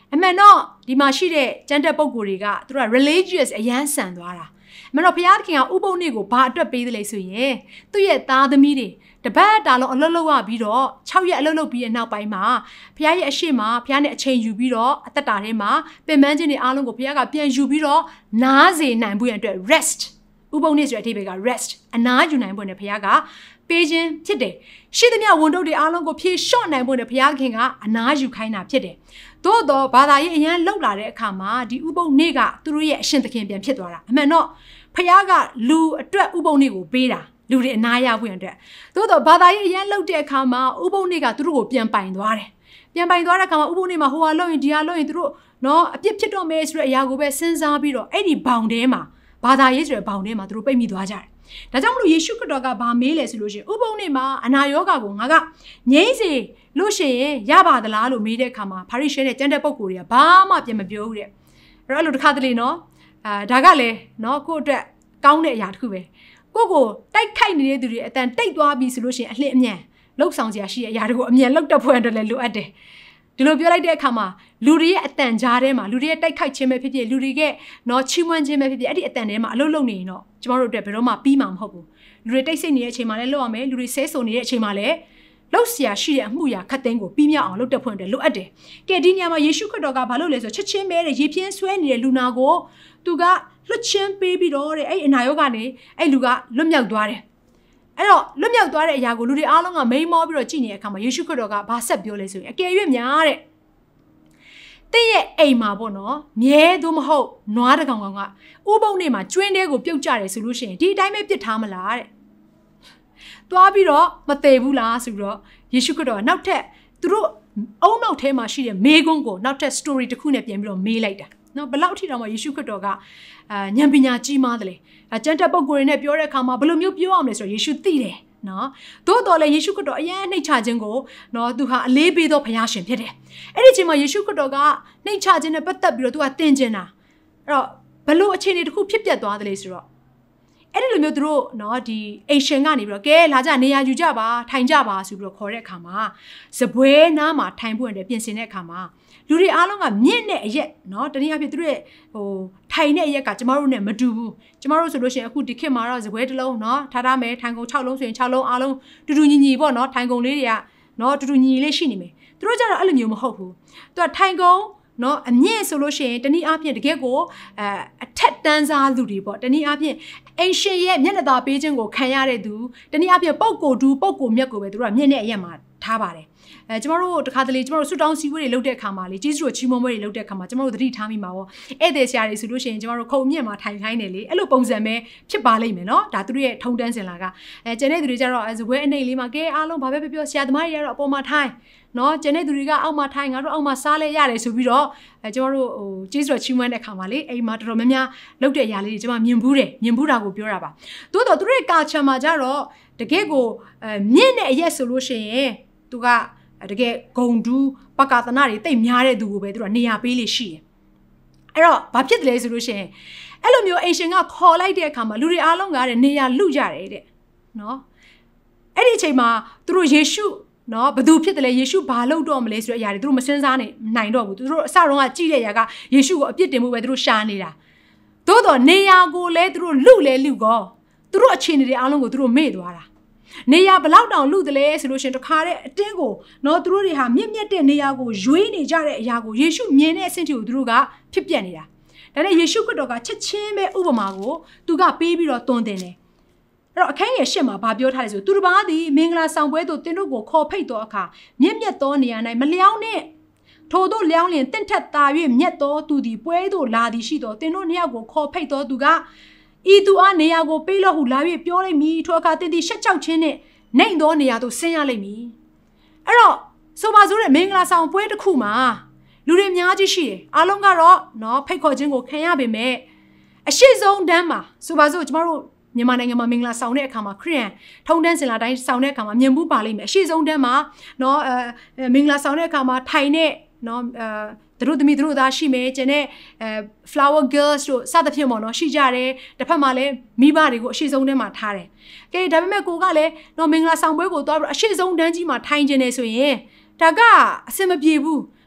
အမှန်တော့ဒီမှာရှိတဲ့ကျမ်းတက်ပုဂ္ဂိုလ်တွေကသူတို့က religious အရန်ဆန်သွားတာအမှန်တော့ဘုရားသခင်ကဥပုံနေ့ကိုဘာအတွက်ပေးသလဲဆိုရင်သူ့ရဲ့သားသမီးတွေတပတ်တာလုံးအလုပ်လုပ်ရပြီးတော့၆ရက်အလုပ်လုပ်ပြီးတဲ့နောက်ပိုင်းမှာဘုရားရဲ့အရှိမဘုရားနဲ့အချိန်ယူပြီးတော့အသက်တာထဲမှာပင်ပန်းခြင်းတွေအားလုံးကိုဘုရားကပြန်ယူပြီးတော့နားစေနိုင်ဖို့ရတဲ့ rest ဥပုံနေ့ဆိုတဲ့အဓိပ္ပာယ်က rest အနားယူနိုင်ဖို့နဲ့ဘုရားကပေးခြင်းဖြစ်တယ်ရှိသမျှဝန်ထုတ်တွေအားလုံးကိုဖြေလျှော့နိုင်ဖို့နဲ့ဘုရားခင်ကအနားယူခိုင်းတာဖြစ်တယ်သို့တော့ဘာသာရေးအရန်လောက်လာတဲ့အခါမှာဒီဥပုံနေ့ကသူတို့ရဲ့အရှင်သခင်ပြန်ဖြစ်သွားတာအမှန်တော့ဘုရားကလူအတွက်ဥပုံနေ့ကိုပေးတာလူတွေအနားရဖို့ရတဲ့သို့တော့ဘာသာရေးအရန်လောက်တဲ့အခါမှာဥပုံနေ့ကသူတို့ကိုပြန်ပိုင်သွားတယ်ပြန်ပိုင်သွားတဲ့အခါမှာဥပုံနေ့မှာဟိုဟာလို့ရင်ဒီဟာလို့ရင်သူတို့နော်အပြစ်ဖြစ်တော့မယ်ဆိုတဲ့အရာကိုပဲစဉ်းစားပြီးတော့အဲ့ဒီဘောင်ထဲမှာဘာသာရေးဆိုတဲ့ဘောင်ထဲမှာသူတို့ပိတ်မိသွားကြတယ်ဒါကြောင့်မလို့ယေရှုခရစ်တော်ကဗာမေးလဲဆိုလို့ရှိရင်ဥပုံနေ့မှာအနာရောဂါကိုငါကငြိမ့်စေလို့ရှိရင်ရပါသလားလို့မေးတဲ့အခါမှာဖာရိရှဲနဲ့ကျမ်းတဲ့ပုဂ္ဂိုလ်တွေကဘာမှပြန်မပြောဘူးတဲ့အဲ့တော့အဲ့လိုတစ်ခါတလေနော်အာဒါကလည်းနော်ကိုယ့်အတွက်ကောင်းတဲ့အရာတစ်ခုပဲကိုကိုတိုက်ခိုက်နေတဲ့သူတွေအတန်တိတ်သွားပြီဆိုလို့ရှိရင်အလှအမြန်လှုပ်ဆောင်စရာရှိတဲ့အရာတွေကိုအမြန်လှုပ်တက်ဖို့အတွက်လည်းလိုအပ်တယ်ဒီလိုပြောလိုက်တဲ့အခါမှာလူတွေရဲ့အတန်ကြားထဲမှာလူတွေရဲ့တိုက်ခိုက်ခြင်းပဲဖြစ်ဖြစ်လူတွေရဲ့နော်ချီးမွမ်းခြင်းပဲဖြစ်ဖြစ်အဲ့ဒီအတန်ထဲမှာအလုပ်လုပ်နေရင်တော့ကျမတို့အတွက်ဘယ်တော့မှပြီးမှာမဟုတ်ဘူးလူတွေတိတ်ဆိတ်နေတဲ့အချိန်မှာလည်းလုပ်ရမယ်လူတွေဆဲဆိုနေတဲ့အချိန်မှာလည်းလှုပ်ရှားရှိတဲ့အမှုရာခတ်သိမ်းကိုပြီးမြောက်အောင်လုပ်တတ်ဖို့အတွက်လိုအပ်တယ်ကဲဒီညမှာယေရှုခရစ်တော်ကဘာလုပ်လဲဆိုချက်ချင်းပဲတဲ့ရေပြင်းဆွဲနေတဲ့လူနာကိုသူကလွတ်ချင်းပေးပြီးတော့တဲ့အဲ့အနာရောကနေအဲ့လူကလွတ်မြောက်သွားတယ်အဲ့တော့လွတ်မြောက်သွားတဲ့အရာကိုလူတွေအားလုံးကမိန်မောပြီးတော့ကြည်နေတဲ့အခါမှာယေရှုခရစ်တော်ကဘာဆက်ပြောလဲဆိုရင်အကယ်၍များတဲ့တဲ့ရဲ့အိမ်မှာပေါ့နော်မြဲသို့မဟုတ်နွားတကောင်ကောင်ကဥပုံနေ့မှာကျွင်းတဲကိုပြုတ်ကြတယ်ဆိုလို့ရှိရင်ဒီအတိုင်းပဲပြစ်ထားမလားတဲ့သွားပြီးတော့မသေးဘူးလားဆိုပြီးတော့ယေရှုခရစ်တော်ကနောက်ထပ်သူတို့အုံနောက်ထဲမှာရှိတဲ့မေးခွန်းကိုနောက်ထပ် story တစ်ခုနဲ့ပြန်ပြီးတော့မေးလိုက်တာနော်ဘယ်လောက်အထိတောင်မှယေရှုခရစ်တော်ကအာဉာဏ်ပညာကြီးမားတယ်လေအကျဉ်းတက်ပုဂ္ဂိုလ်တွေနဲ့ပြောတဲ့အခါမှာဘယ်လိုမျိုးပြောအောင်လဲဆိုတော့ယေရှုသိတယ်နော်သို့တော်လည်းယေရှုခရစ်တော်အရင်နှိတ်ချခြင်းကိုနော်သူဟာအလေးပေးသောဘုရားရှင်ဖြစ်တယ်အဲ့ဒီအချိန်မှာယေရှုခရစ်တော်ကနှိတ်ချခြင်းနဲ့ပတ်သက်ပြီးတော့သူကသင်ကျင်တာအဲ့တော့ဘယ်လိုအခြေအနေတစ်ခုဖြစ်ပျက်သွားတယ်လဲဆိုတော့အဲ့ဒီလိုမျိုးသူတို့နော်ဒီအိရှင်ကနေပြီးတော့ကဲလာကြနေရာယူကြပါထိုင်ကြပါဆိုပြီးတော့ခေါ်တဲ့အခါမှာစပွဲနားမှာထိုင်ဖို့အတွက်ပြင်ဆင်တဲ့အခါမှာလူတွေအားလုံးကမြင့်တဲ့အရက်နော်တနည်းအားဖြင့်သူတို့ရဲ့ဟိုထိုင်တဲ့အရက်ကကျမတို့နဲ့မတူဘူးကျမတို့ဆိုလို့ရှိရင်အခုဒီခေတ်မှာတော့စပွဲတစ်လုံးနော်ထားထားမယ်ထိုင်ကုန်၆လုံးဆိုရင်၆လုံးအားလုံးတူတူညီညီပေါ့နော်ထိုင်ကုန်လေးတွေကနော်တူတူညီညီလေးရှိနေမယ်သူတို့ကျတော့အဲ့လိုမျိုးမဟုတ်ဘူးသူကထိုင်ကုန်နော်အမြင့်ဆိုလို့ရှိရင်တနည်းအားဖြင့်တကယ်ကိုအဲအထက်တန်းစားလူတွေပေါ့တနည်းအားဖြင့်အိမ်ရှင်ရဲ့မျက်နှာသာပေးခြင်းကိုခံရတဲ့သူတနည်းအားဖြင့်ပုံကိုဒူပုံကိုမြက်ကိုပဲသူတို့ကမြင့်တဲ့အရက်မှာထားပါတယ်အဲကျမတို့တခါတလေကျမတို့ဆူတောင်းစီဝေးတွေလုပ်တဲ့အခါမှာလေကျေးဇူးတော်ချီးမွမ်းပွဲတွေလုပ်တဲ့အခါမှာကျမတို့သတိထားမိမှာပေါ့ဧည့်သည်ဆရာတွေဆိုလို့ရှိရင်ကျမတို့ခုံမြင့်မှာထိုင်ခိုင်းတယ်လေအဲ့လိုပုံစံပဲဖြစ်ပါလိမ့်မယ်နော်ဒါသူတို့ရဲ့ထုံတန်းစင်လာကအဲကျန်တဲ့သူတွေကျတော့ဇပွဲအနေလေးမှာကဲအားလုံးဘာပဲပြောပြောဆရာသမားတွေကတော့အပေါ်မှာထိုင်နော်ကျန်တဲ့သူတွေကအောက်မှာထိုင်ငါတို့အောက်မှာစားလဲရတယ်ဆိုပြီးတော့အဲကျမတို့ဟိုကျေးဇူးတော်ချီးမွမ်းတဲ့အခါမှာလေအိမ်မှာတော်တော်များများလုပ်တဲ့အရာလေးတွေကျမမြင်ဘူးတယ်မြင်ဘူးတာကိုပြောတာပါတိုးတော့သူတို့ရဲ့ကာချာမှာကျတော့တကယ့်ကိုအဲမြင့်တဲ့အရက်ဆိုလို့ရှိရင်သူကတကယ်ဂုံတူးပကာသနာတွေတိတ်များတဲ့သူကိုပဲသူကနေရာပေးလေရှိတယ်အဲ့တော့ဘာဖြစ်တယ်လဲဆိုလို့ရှိရင်အဲ့လိုမျိုးအိမ်ရှင်ကခေါ်လိုက်တဲ့အခါမှာလူတွေအားလုံးကတဲ့နေရာလူကြတယ်တဲ့နော်အဲ့ဒီအချိန်မှာသူတို့ယေရှုနော်ဘသူဖြစ်တယ်လဲယေရှုဘာလုပ်တော့မလဲဆိုတဲ့အရာတွေသူတို့မစင်စားနိုင်တော့ဘူးသူတို့အစတုန်းကကြည့်တဲ့အရာကယေရှုကိုအပြစ်တင်မှုပဲသူတို့ရှာနေတာသို့တော့နေရာကိုလည်းသူတို့လူလဲလူကောသူတို့အခြေအနေတွေအားလုံးကိုသူတို့မေ့သွားတာနေရာဘလောက်တောင်လူတယ်လဲဆိုလို့ရှင်တခါတဲ့အတင်းကိုနော်သူတို့တွေဟာမြင့်မြတ်တဲ့နေရာကိုရွေးနေကြတဲ့အရာကိုယေရှုမြင်တဲ့အဆင့်ထိကိုသူတို့ကဖြစ်ပြနေတာဒါနဲ့ယေရှုခရစ်တော်ကချက်ချင်းပဲဥပမာကိုသူကပေးပြီးတော့တွန်းတင်တယ်အဲ့တော့အခန်းငယ်ရှစ်မှာဗာပြောထားတယ်ဆိုသူတစ်ပါးသည်မင်္ဂလာဆောင်ပွဲသို့တင်းတို့ကိုခေါ်ဖိတ်သောအခါမြင့်မြတ်သောနေရာ၌မလျောင်းနှင့်ထိုတို့လျောင်းလျင်တင့်ထက်သာ၍မြတ်သောသူသည်ပွဲသို့လာသည်ရှိသောတင်းတို့နှစ်ယောက်ကိုခေါ်ဖိတ်သောသူကဤသူအားနေရာကိုပေးလို့ဟုလာ၍ပြောလိုက်မည်ထိုအခါတင်းသည်ရှက်ကြောက်ခြင်းနှင့်နှိမ်သောနေရာသို့ဆင်းရလိမ့်မည်အဲ့တော့ဆိုပါစို့တဲ့မင်္ဂလာဆောင်ပွဲတစ်ခုမှာလူတွေအများကြီးရှိတယ်အားလုံးကတော့နော်ဖိတ်ခေါ်ခြင်းကိုခံရပေမဲ့အရှိဆုံးတန်းမှာဆိုပါစို့ကျမတို့မြန်မာနိုင်ငံမှာမင်္ဂလာဆောင်တဲ့အခါမှာခရစ်ယာန်ထုံတန်းစင်လာတိုင်းဆောင်တဲ့အခါမှာမြင်မှုပါလိမ့်မယ်အရှိဆုံးတန်းမှာနော်အဲမင်္ဂလာဆောင်တဲ့အခါမှာထိုင်တဲ့နော်အဲသူတို့သမီးသူတို့သားရှိမယ်ကျန်တဲ့အဲ flower girls တို့စသဖြင့်ပေါ့နော်ရှိကြတယ်တစ်ဖက်မှာလည်းမိဘတွေကိုအရှိဆုံးတန်းမှာထားတယ်ကဲဒါပေမဲ့ကိုကလည်းနော်မင်္ဂလာဆောင်ပွဲကိုသွားပြီးအရှိဆုံးတန်းကြီးမှာထိုင်ကျင်နေဆိုရင်ဒါကအဆင်မပြေဘူး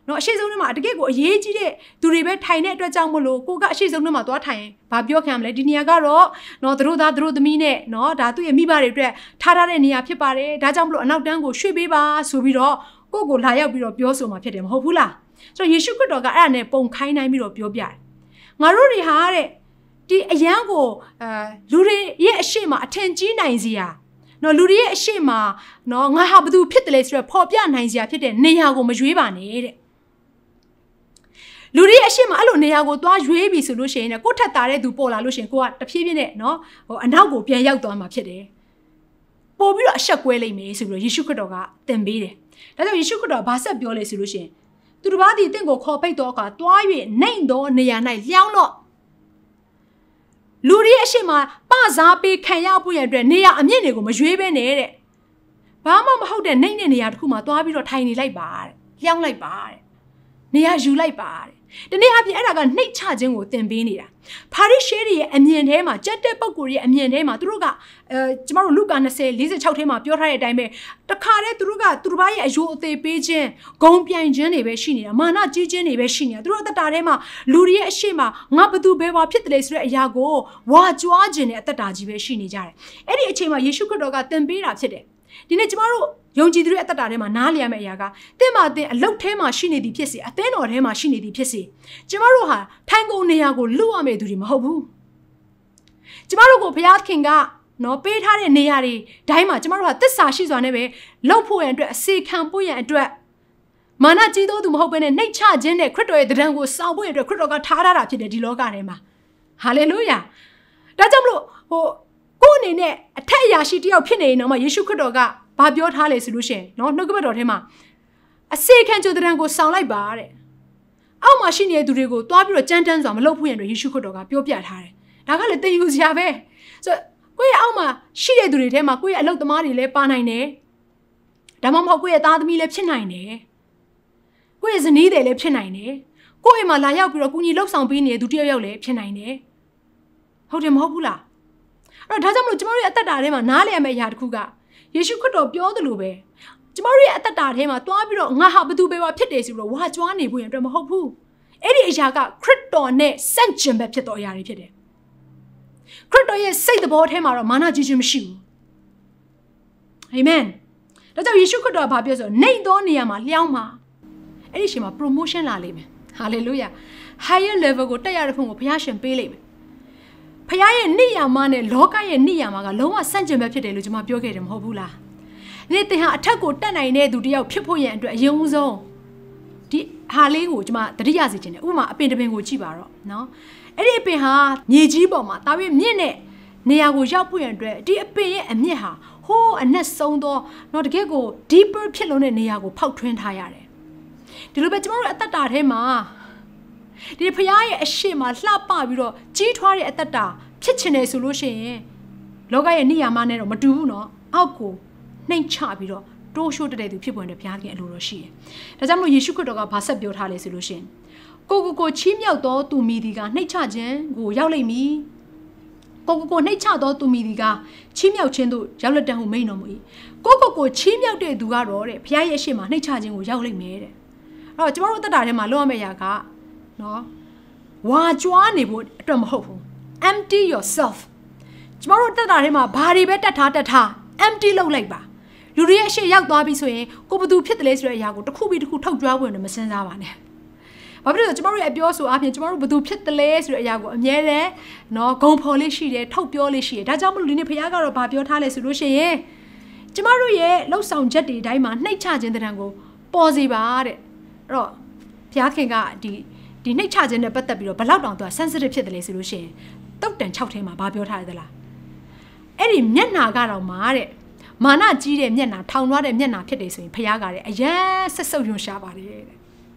နော်အရှိဆုံးထဲမှာတကယ်ကိုအရေးကြီးတဲ့သူတွေပဲထိုင်တဲ့အတွက်ကြောင့်မလို့ကိုကအရှိဆုံးထဲမှာသွားထိုင်ဘာပြောခံမလဲဒီနေရာကတော့နော်သူတို့သားသူတို့သမီးနဲ့နော်ဒါသူ့ရဲ့မိဘတွေအတွက်ထားထားတဲ့နေရာဖြစ်ပါတယ်ဒါကြောင့်မလို့အနောက်တန်းကိုရွှေ့ပေးပါဆိုပြီးတော့ကိုကိုလာရောက်ပြီးတော့ပြောဆိုမှာဖြစ်တယ်မဟုတ်ဘူးလားဆိုတော့ယေရှုခရစ်တော်ကအဲ့ဒါနဲ့ပုံခိုင်းနိုင်ပြီးတော့ပြောပြတယ်ငါတို့တွေဟာတဲ့ဒီအရန်ကိုအဲလူတွေရဲ့အရှိမအထင်ကြီးနိုင်စရာနော်လူတွေရဲ့အရှိမနော်ငါဟာဘသူဖြစ်တယ်လဲဆိုတော့ပေါ်ပြနိုင်စရာဖြစ်တဲ့နေရာကိုမရွေးပါနဲ့တဲ့လူတွေအရှိမအဲ့လိုနေရာကိုသွားရွေးပြီဆိုလို့ရှိရင်ကိုထက်တာတဲ့သူပေါ်လာလို့ရှိရင်ကိုကတဖြည်းဖြည်းနဲ့နော်ဟိုအနောက်ကိုပြန်ရောက်သွားမှာဖြစ်တယ်ပို့ပြီးတော့အဆက်ကွဲလိမ့်မယ်ဆိုပြီးတော့ယေရှုခရစ်တော်ကသင်ပေးတယ်ဒါကြောင့်ယေရှုခရစ်တော်ဘာဆက်ပြောလဲဆိုလို့ရှိရင်သူတစ်ပါးဒီတင့်ကိုခေါ်ပိတ်တော့ကတွား၍နှိမ်သောနေရာ၌လျှောင်းတော့လူတွေအရှိမပစားပေးခံရဖို့ရတဲ့နေရာအမြင့်တွေကိုမရွေးဘဲနဲ့တဲ့ဘာမှမဟုတ်တဲ့နှိမ်တဲ့နေရာတစ်ခုမှာတွားပြီးတော့ထိုင်နေလိုက်ပါတဲ့လျှောင်းလိုက်ပါတဲ့နေရာယူလိုက်ပါတဲ့ဒီနေ့အပြင်အဲ့ဒါကနှိတ်ချခြင်းကိုသင်ပေးနေတာဖာရိရှဲတွေရဲ့အမြင်ထဲမှာကြက်တဲ့ပုဂ္ဂိုလ်ရဲ့အမြင်ထဲမှာသူတို့ကအဲကျမတို့လုကာ၂၀ ၄၆ထဲမှာပြောထားတဲ့အတိုင်းပဲတခါတည်းသူတို့ကသူတို့ဘာရဲ့အယိုးအသေးပေးခြင်းဂုံပြိုင်ခြင်းတွေပဲရှိနေတာမာနကြီးခြင်းတွေပဲရှိနေတာသူတို့အတ္တထဲမှာလူတွေရဲ့အရှိမငါဘသူဘယ်ဘာဖြစ်တယ်လဲဆိုတဲ့အရာကိုဝါကြွားခြင်းနဲ့အတ္တကြီးပဲရှိနေကြတယ်အဲ့ဒီအချိန်မှာယေရှုခရစ်တော်ကသင်ပေးတာဖြစ်တယ်ဒီနေ့ကျမတို့ယုံကြည်သူတွေအသက်တာထဲမှာနားလည်ရမယ့်အရာကတင့်မှာတင်အလုတ်ထဲမှာရှိနေသည်ဖြစ်စေအသင်းတော်ထဲမှာရှိနေသည်ဖြစ်စေကျမတို့ဟာထိုင်ကုန်နေရာကိုလွတ်ရမယ့်သူတွေမဟုတ်ဘူးကျမတို့ကိုဘုရားခင်ကနော်ပေးထားတဲ့နေရာတွေတိုင်းမှာကျမတို့ဟာသစ္စာရှိစွာနဲ့ပဲလှုပ်ဖို့ရန်အတွက်အစေခံဖို့ရန်အတွက်မာနကြီးသောသူမဟုတ်ဘဲနဲ့နှိတ်ချခြင်းနဲ့ခရစ်တော်ရဲ့တရံကိုစောင့်ဖို့ရန်အတွက်ခရစ်တော်ကထားထားတာဖြစ်တယ်ဒီလောကထဲမှာဟာလေလုယာဒါကြောင့်မလို့ဟိုကိုယ်အနေနဲ့အထက်အရာရှိတယောက်ဖြစ်နေရင်တော့မှယေရှုခရစ်တော်ကဘာပြောထားလဲဆိုလို့ရှိရင်နော်နှုတ်ကပတ်တော်ထဲမှာအစေခံကြိုတရံကိုဆောင်လိုက်ပါတဲ့အောက်မှာရှိနေတဲ့သူတွေကိုတွားပြီးတော့ကြမ်းတမ်းစွာမလုပ်ဖို့ရန်အတွက်ယေရှုခရစ်တော်ကပြောပြထားတယ်ဒါကလည်းသင်ယူစရာပဲဆိုကိုယ့်ရဲ့အောက်မှာရှိတဲ့သူတွေထဲမှာကိုယ့်ရဲ့အလုပ်သမားတွေလည်းပါနိုင်တယ်ဒါမှမဟုတ်ကိုယ့်ရဲ့သားသမီးလည်းဖြစ်နိုင်တယ်ကိုယ့်ရဲ့ဇနီးတွေလည်းဖြစ်နိုင်တယ်ကိုယ့်အိမ်မှာလာရောက်ပြီးတော့ကုညီလှုပ်ဆောင်ပေးနေတဲ့သူတယောက်ယောက်လည်းဖြစ်နိုင်တယ်ဟုတ်တယ်မဟုတ်ဘူးလားအဲ့တော့ဒါကြောင့်မလို့ကျမတို့ရဲ့အသက်တာထဲမှာနားလည်ရမယ့်အရာတစ်ခုကယေရှုခရစ်တော်ပြောသလိုပဲကျမတို့ရဲ့အသက်တာထဲမှာတွားပြီးတော့ငါဟာဘသူပဲပါဖြစ်တယ်ဆိုပြီးတော့ဝါကြွားနေဖို့ရန်အတွက်မဟုတ်ဘူးအဲ့ဒီအရာကခရစ်တော်နဲ့ဆန့်ကျင်ဘက်ဖြစ်တော်အရာတွေဖြစ်တယ်ခရစ်တော်ရဲ့စိတ်သဘောထဲမှာတော့မာနကြီးခြင်းမရှိဘူးအာမင်ဒါကြောင့်ယေရှုခရစ်တော်ကဘာပြောဆိုနှိမ်သောနေရာမှာလျှောင်းမှာအဲ့ဒီအချိန်မှာ promotion လာလိမ့်မယ် hallelujah higher level ကိုတက်ရတဲ့ဖို့ကိုဘုရားရှင်ပေးလိမ့်မယ်ဖခင်ရဲ့နိယာမနဲ့လောကရဲ့နိယာမကလုံးဝဆန့်ကျင်ဘက်ဖြစ်တယ်လို့ကျွန်မပြောခဲ့တယ်မဟုတ်ဘူးလားဒီနေ့သင်ဟာအထက်ကိုတက်နိုင်တဲ့သူတယောက်ဖြစ်ဖို့ရန်အတွက်အယုံဆုံးဒီဟာလေးကိုကျွန်မသတိရစေချင်တယ်ဥပမာအပင်တစ်ပင်ကိုကြည့်ပါတော့နော်အဲ့ဒီအပင်ဟာမြေကြီးပေါ်မှာတာပြီးမြင့်တဲ့နေရာကိုရောက်ဖို့ရန်အတွက်ဒီအပင်ရဲ့အမြင့်ဟာဟိုးအနက်ဆုံးသောနော်တကယ်ကို deeper ဖြစ်လို့တဲ့နေရာကိုဖောက်ထွင်းထားရတယ်ဒီလိုပဲကျွန်တော်တို့အသက်တာထဲမှာဒီဖခင်ရဲ့အရှိမလှပပြီးတော့ကြီးထွားတဲ့အသက်တာဖြစ်ချင်တယ်ဆိုလို့ရှိရင်လောကရဲ့နိယာမနဲ့တော့မတူဘူးเนาะအောက်ကိုနှိမ့်ချပြီးတော့တိုးရှိုးတဲ့သူဖြစ်ပေါ်တဲ့ဘုရားခင်အလိုတော်ရှိတယ်။ဒါကြောင့်မလို့ယေရှုခရစ်တော်ကဘာဆက်ပြောထားလဲဆိုလို့ရှိရင်ကိုကိုကိုချီးမြှောက်သောသူမိဒီကနှိမ့်ချခြင်းကိုရောက်လိမ့်မည်။ကိုကိုကိုနှိမ့်ချသောသူမိဒီကချီးမြှောက်ခြင်းတို့ရောက်လက်တန်ဟုမိန်တော်မူ၏။ကိုကိုကိုချီးမြှောက်တဲ့သူကတော့တဲ့ဘုရားရဲ့အရှိမနှိမ့်ချခြင်းကိုရောက်လိမ့်မယ်တဲ့။အဲ့တော့ကျမတို့အသက်တာထဲမှာလုပ်ရမယ့်အရာကနော်ဝါကြွားနေဖို့အတွက်မဟုတ်ဘူး empty yourself ကျမတို့တက်တာထဲမှာဘာတွေပဲတက်ထားတက်ထား empty လုပ်လိုက်ပါလူတွေရဲ့အရှိရောက်သွားပြီဆိုရင်ကိုဘသူဖြစ်တယ်လဲဆိုတဲ့အရာကိုတစ်ခုပြီးတစ်ခုထုတ်ကြွားဖို့လည်းမစင်စားပါနဲ့ဘာဖြစ်လို့ကျမတို့ရဲ့အပြောဆိုအားဖြင့်ကျမတို့ဘသူဖြစ်တယ်လဲဆိုတဲ့အရာကိုအမြဲတမ်းနော်ဂုံဖော်လေးရှိတယ်ထုတ်ပြောလေးရှိတယ်ဒါကြောင့်မလို့ဒီနေ့ဖခင်ကတော့ဘာပြောထားလဲဆိုလို့ရှိရင်ကျမတို့ရဲ့လှုပ်ဆောင်ချက်တွေတိုင်းမှာနှိမ့်ချခြင်းတံကိုပေါ်စေပါတဲ့အဲ့တော့ဘုရားခင်ကဒီဒီနှိမ့်ချခြင်းနဲ့ပတ်သက်ပြီးတော့ဘလောက်တောင်သူက sensitive ဖြစ်တယ်လေဆိုလို့ရှိရင်တုတ်တန်၆ထဲမှာဘာပြောထားရသလားအဲ့ဒီမျက်နာကတော့မာတဲ့မာနကြီးတဲ့မျက်နာထောင်လွှားတဲ့မျက်နာဖြစ်တယ်ဆိုရင်ဖခင်ကလည်းအယမ်းဆက်ဆုပ်ယွန်ရှားပါတယ်တဲ့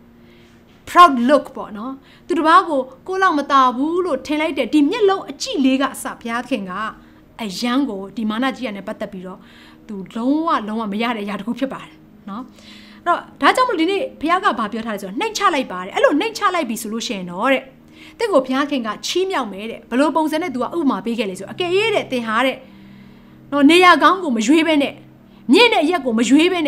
proud look ပေါ့နော်သူတစ်ပါးကိုကိုလောက်မတာဘူးလို့ထင်လိုက်တဲ့ဒီမျက်လုံးအကြည့်လေးကအစဘုရားခင်ကအယမ်းကိုဒီမာနကြီးရနဲ့ပတ်သက်ပြီးတော့သူလုံးဝလုံးဝမရတဲ့အရာတစ်ခုဖြစ်ပါတယ်နော်အဲ့တော့ဒါကြောင့်မလို့ဒီနေ့ဘုရားကဘာပြောထားလဲဆိုတော့နှိမ့်ချလိုက်ပါတယ်အဲ့လိုနှိမ့်ချလိုက်ပြီဆိုလို့ရှိရင်တော့တဲ့တင့်ကိုဘုရားခင်ကချီးမြှောက်မယ်တဲ့ဘလို့ပုံစံနဲ့ तू ကဥပမာပေးခဲ့လေဆိုအကယ်၍တဲ့သင်ဟာတဲ့နော်နေရာကောင်းကိုမရွေးဘဲနဲ့မြင့်တဲ့ရက်ကိုမရွေးဘဲနဲ့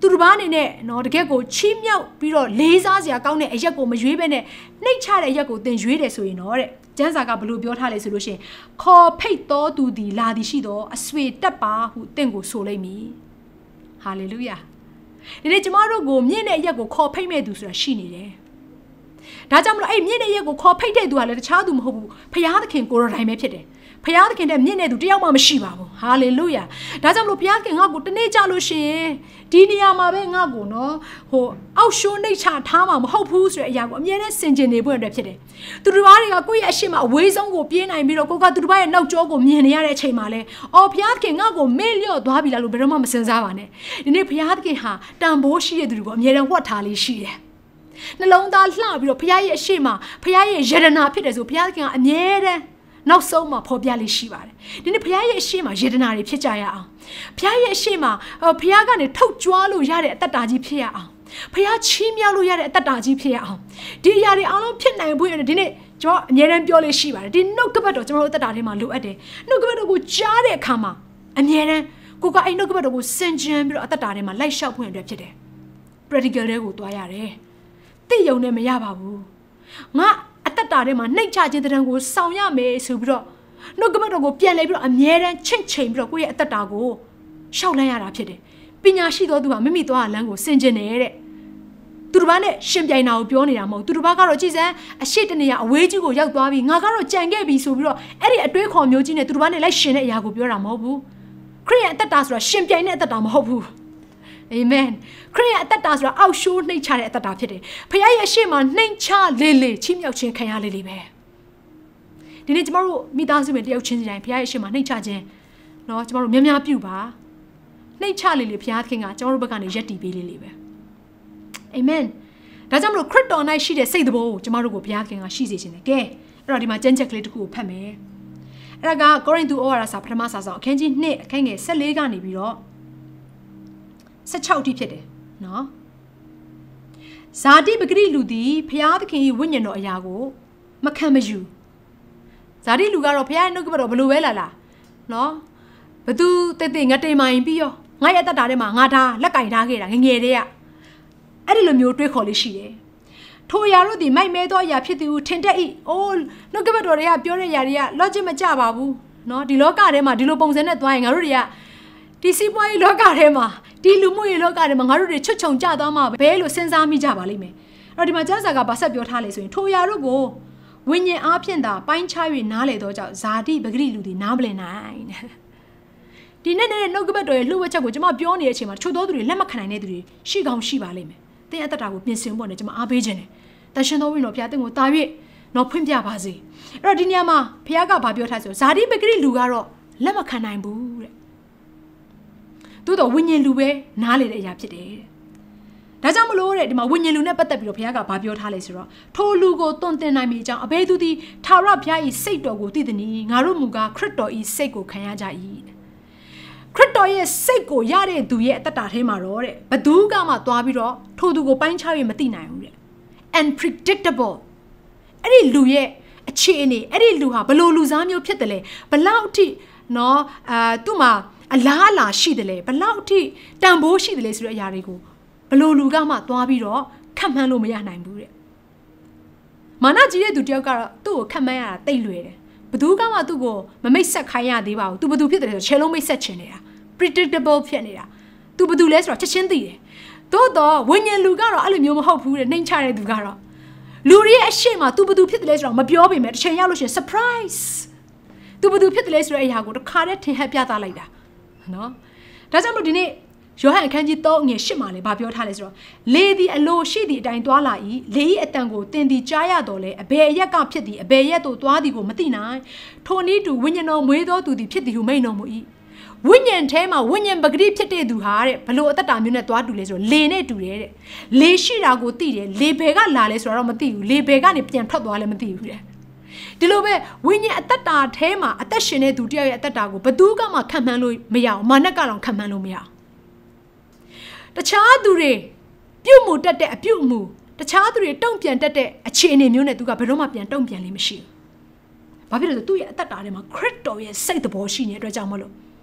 သူတစ်ပါးအနေနဲ့နော်တကယ်ကိုချီးမြှောက်ပြီးတော့လေးစားစရာကောင်းတဲ့အရက်ကိုမရွေးဘဲနဲ့နှိမ့်ချတဲ့အရက်ကိုသင်ရွေးတယ်ဆိုရင်တော့တဲ့ကျမ်းစာကဘလို့ပြောထားလဲဆိုလို့ရှိရင်ခေါ်ဖိတ်တော်သူသည်လာသည်ရှိတော့အဆွေတက်ပါဟုသင်ကိုဆိုလိမ့်မည်ဟာလေလုယာဒီနေ့ကျမတို့ကိုမြင့်တဲ့အရက်ကိုခေါ်ဖိတ်မဲ့သူဆိုတာရှိနေတယ်ဒါကြောင့်မလို့အဲ့မြင့်တဲ့ရက်ကိုခေါ်ဖိတ်တဲ့သူကလည်းတခြားသူမဟုတ်ဘူးဖခင်သခင်ကိုယ်တော်တိုင်ပဲဖြစ်တယ်ဖခင်သခင်တဲ့မြင့်တဲ့သူတယောက်မှမရှိပါဘူးဟာလေလုယာဒါကြောင့်မလို့ဖခင်ခင်ငါ့ကိုတနေ့ကြလို့ရှိရင်ဒီနေရာမှာပဲငါ့ကိုနော်ဟိုအောက်ရှိုးနှိတ်ချထားမှာမဟုတ်ဘူးဆိုတဲ့အရာကိုအမြဲတမ်းစင်ကြင်နေဖို့အတွက်ဖြစ်တယ်သူတို့ဘာတွေကကိုယ့်ရဲ့အရှိမအဝေးဆုံးကိုပြေးနိုင်ပြီးတော့ကိုကသူတို့ဘာရဲ့နောက်ကျောကိုမြင်နေရတဲ့အချိန်မှာလဲအော်ဖခင်ခင်ငါ့ကိုမေ့လျော့သွားပြီလားလို့ဘယ်တော့မှမစင်စားပါနဲ့ဒီနေ့ဖခင်သခင်ဟာတန်ဖိုးရှိတဲ့သူတွေကိုအမြဲတမ်းဝတ်ထားလေးရှိတယ်နှလုံးသားလှပြီးတော့ဖခင်ရဲ့အရှိမဖခင်ရဲ့ယရနာဖြစ်တယ်ဆိုဖခင်ကအမြဲတမ်းနောက်ဆုံးမှာဖော်ပြလေးရှိပါတယ်ဒီနေ့ဖခင်ရဲ့အရှိမယရနာတွေဖြစ်ကြရအောင်ဖခင်ရဲ့အရှိမဖခင်ကနေထုတ်ကြွားလို့ရတဲ့အတ္တတာကြီးဖြစ်ရအောင်ဖခင်ချီးမြှောက်လို့ရတဲ့အတ္တတာကြီးဖြစ်ရအောင်ဒီအရာတွေအားလုံးဖြစ်နိုင်ဖို့ရဒီနေ့ကျွန်တော်အမြဲတမ်းပြောလေးရှိပါတယ်ဒီနှုတ်ကပတ်တော်ကျွန်တော်တို့အတ္တတာထဲမှာလိုအပ်တယ်နှုတ်ကပတ်တော်ကိုကြားတဲ့အခါမှာအမြဲတမ်းကိုကအဲ့နှုတ်ကပတ်တော်ကိုစင်ကြံပြီးတော့အတ္တတာထဲမှာလိုက်လျှောက်ဖွင့်ရတဲ့ဖြစ်တယ် practical တွေကိုတွားရတယ်သိယုံနဲ့မရပါဘူးငါအတ္တတာထဲမှာနှိမ့်ချခြင်းတဲ့တန်းကိုဆောင်ရမယ်ဆိုပြီးတော့နှုတ်ကပတ်တော်ကိုပြန်လဲပြီးတော့အမြဲတမ်းချင့်ချိန်ပြီးတော့ကိုယ့်ရဲ့အတ္တတာကိုရှောက်လန်းရတာဖြစ်တယ်ပညာရှိသောသူဟာမိမိသွားလမ်းကိုစင်ကြင်နေတဲ့သူတစ်ပါးနဲ့ရှင်ပြိုင်တာကိုပြောနေတာမဟုတ်သူတစ်ပါးကတော့ကြည်စမ်းအရှိတနေရအဝေးကြီးကိုရောက်သွားပြီငါကတော့ကြံခဲ့ပြီဆိုပြီးတော့အဲ့ဒီအတွေးခေါ်မျိုးကြီးနဲ့သူတစ်ပါးနဲ့လိုက်ရှင်တဲ့အရာကိုပြောတာမဟုတ်ဘူးခရစ်ယာန်အတ္တတာဆိုတာရှင်ပြိုင်တဲ့အတ္တတာမဟုတ်ဘူးအာမင်ခရစ်ယာန်အတ္တတာဆိုတာအောက်ရှိုးနှိမ့်ချတဲ့အတ္တတာဖြစ်တယ်ဖခင်ရဲ့အရှိမနှိမ့်ချလေးလေးချီးမြှောက်ခြင်းခံရလေးလေးပဲဒီနေ့ကျမတို့မိသားစုတွေတယောက်ချင်းစီတိုင်းဖခင်ရဲ့အရှိမနှိမ့်ချခြင်းเนาะကျမတို့များများပြုပါနှိမ့်ချလေးလေးဖခင်ခင်ကကျမတို့ဘက်ကနေယက်တီပေးလေးလေးပဲအာမင်ဒါကြောင့်မလို့ခရစ်တော်၌ရှိတဲ့စိတ်တော်ကိုကျမတို့ကိုဘုရားခင်ကရှိစေခြင်းတယ်ကဲအဲ့တော့ဒီမှာကျမ်းချက်ကလေးတစ်ခုကိုဖတ်မယ်အဲ့ဒါကကောရိန္သုဩဝါဒစာပထမစာဆောင်အခန်းကြီးနှစ်အခန်းငယ်၁၄ကနေပြီးတော့၁၆အထိဖြစ်တယ်နော်ဇာတိပဂရိလူသည်ဘုရားသခင်၏ဝိညာဉ်တော်အရာကိုမခံမယူဇာတိလူကတော့ဘုရားရဲ့နှုတ်ကပတ်တော်ဘလို့ပဲလာလာနော်ဘသူတိတ်တိတ်ငါတိမ်မိုင်ပြီးရောငါရဲ့အတ္တတာထဲမှာငါထားလက်ကင်ထားခဲ့တာငငယ်တည်းကအဲ့ဒီလိုမျိုးတွေးခေါ်လေးရှိတယ်ထိုအရာတို့ဒီမိုက်မဲသောအရာဖြစ်သူထင်တတ်၏အိုးနှုတ်ကပတ်တော်တွေကပြောတဲ့အရာတွေက logic မကျပါဘူးเนาะဒီလောကထဲမှာဒီလိုပုံစံနဲ့သွားရင်ငါတို့တွေကဒီစီးပွားရေးလောကထဲမှာဒီလူမှုရေးလောကထဲမှာငါတို့တွေချွတ်ချုံကြသွားမှာပဲလို့စဉ်းစားမိကြပါလိမ့်မယ်အဲ့တော့ဒီမှာကျမ်းစာကဗာဆက်ပြောထားလေဆိုရင်ထိုအရာတို့ကိုဝိညာဉ်အားဖြင့်သာပိုင်းခြား၍နားလေသောကြောင့်ဇာတိပဂရိလူသည်နားမလည်နိုင်ဒီနေ့နဲ့နှုတ်ကပတ်တော်ရဲ့လှုပ်ဝက်ချက်ကိုကျွန်မပြောနေတဲ့အချိန်မှာချို့သောသူတွေလက်မခံနိုင်တဲ့သူတွေရှိကောင်းရှိပါလိမ့်မယ်သင်အတ္တတာကိုပြင်ဆင်ဖို့နဲ့ကျွန်မအားပေးခြင်းတယ်တန်ရှင်တော်ဝိညာဉ်တော်ဘုရားသင်ကိုတာ၍တော့ဖွင့်ပြပါစေအဲ့တော့ဒီနေရာမှာဘုရားကဗာပြောထားဆိုဇာတိပဂရိလူကတော့လက်မခံနိုင်ဘူးတဲ့သို့တော့ဝိညာဉ်လူပဲနားလေတဲ့အရာဖြစ်တယ်တဲ့ဒါကြောင့်မလို့တဲ့ဒီမှာဝိညာဉ်လူနဲ့ပတ်သက်ပြီးတော့ဘုရားကဗာပြောထားလေဆိုတော့ထိုလူကိုတွန့်တင်နိုင်မိအကြောင်းအဘယ်သူသည်ထာဝရဘုရား၏စိတ်တော်ကိုသိသည်နီငါတို့မူကားခရစ်တော်၏စိတ်ကိုခံရကြ၏ခရစ်တော်ရဲ့စိတ်ကိုရတဲ့သူရဲ့အတ္တတာထဲမှာတော့တဲ့ဘသူကမှသွားပြီးတော့ထိုသူကိုပိုင်းခြား၍မသိနိုင်ဘူးတဲ့ unpredictable အဲ့ဒီလူရဲ့အခြေအနေအဲ့ဒီလူဟာဘလို့လူစားမျိုးဖြစ်တယ်လဲဘလောက်အထိနော်အာသူ့မှာအလားအလာရှိတယ်လေဘလောက်အထိတန်ဖိုးရှိတယ်လေဆိုတဲ့အရာတွေကိုဘလို့လူကမှသွားပြီးတော့ခတ်မှန်းလို့မရနိုင်ဘူးတဲ့မာနကြီးတဲ့သူတယောက်ကတော့သူ့ကိုခတ်မှန်းရတာတိတ်လွယ်တယ်ဘသူကမှသူ့ကိုမမိတ်ဆက်ခိုင်းရသေးပါဘူးသူဘသူဖြစ်တယ်ဆိုချေလုံးမိတ်ဆက်ချင်နေတာ predictable ဖြစ်နေတာသူဘသူလဲဆိုတော့ချက်ချင်းသိတယ်သို့တော့ဝိညာဉ်လူကတော့အဲ့လိုမျိုးမဟုတ်ဘူးတဲ့နှိမ့်ချတဲ့သူကတော့လူတွေရဲ့အရှိမသူဘသူဖြစ်တယ်လဲဆိုတော့မပြောပေမဲ့တစ်ချိန်ရောက်လို့ရှိရင် surprise သူဘသူဖြစ်တယ်လဲဆိုတဲ့အရာကိုတစ်ခါတည်းထင်ဟပ်ပြသလိုက်တာနော်ဒါကြောင့်မို့ဒီနေ့ယောဟန်အခန်းကြီးသုံးငယ်၈မှာလည်းဗာပြောထားလဲဆိုတော့လေသည်အလိုရှိသည့်အတိုင်းသွားလာ၏လေ၏အတန်ကိုတင်သည်ကြားရတော်လဲအဘယ်ရက်ကဖြစ်သည်အဘယ်ရက်သို့သွားသည်ကိုမသိနိုင်ထိုနည်းတူဝိညာဉ်တော်မွေးသောသူသည်ဖြစ်သည်ဟုမိန့်တော်မူ၏ဝိညာဉ်ထဲမှာဝိညာဉ်ပဂတိဖြစ်တဲ့သူဟာတဲ့ဘလို့အတ္တတာမျိုးနဲ့သွားတူလဲဆိုတော့လေနဲ့တူတယ်တဲ့လေရှိတာကိုသိတယ်လေဘယ်ကလာလဲဆိုတော့မသိဘူးလေဘယ်ကနေပြန်ထွက်သွားလဲမသိဘူးတဲ့ဒီလိုပဲဝိညာဉ်အတ္တတာထဲမှာအသက်ရှင်တဲ့သူတယောက်ရဲ့အတ္တတာကိုဘသူကမှခံမှန်းလို့မရအောင်မာနကတော့ခံမှန်းလို့မရအောင်တခြားသူတွေပြုတ်မှုတက်တဲ့အပြုတ်မှုတခြားသူတွေတုံ့ပြန်တက်တဲ့အခြေအနေမျိုးနဲ့သူကဘယ်တော့မှပြန်တုံ့ပြန်လိမ့်မရှိဘူး။ဘာဖြစ်လို့လဲသူ့ရဲ့အတ္တတာထဲမှာခရစ်တော်ရဲ့စိတ်တော်ရှိနေတဲ့အတွက်ကြောင့်မလို့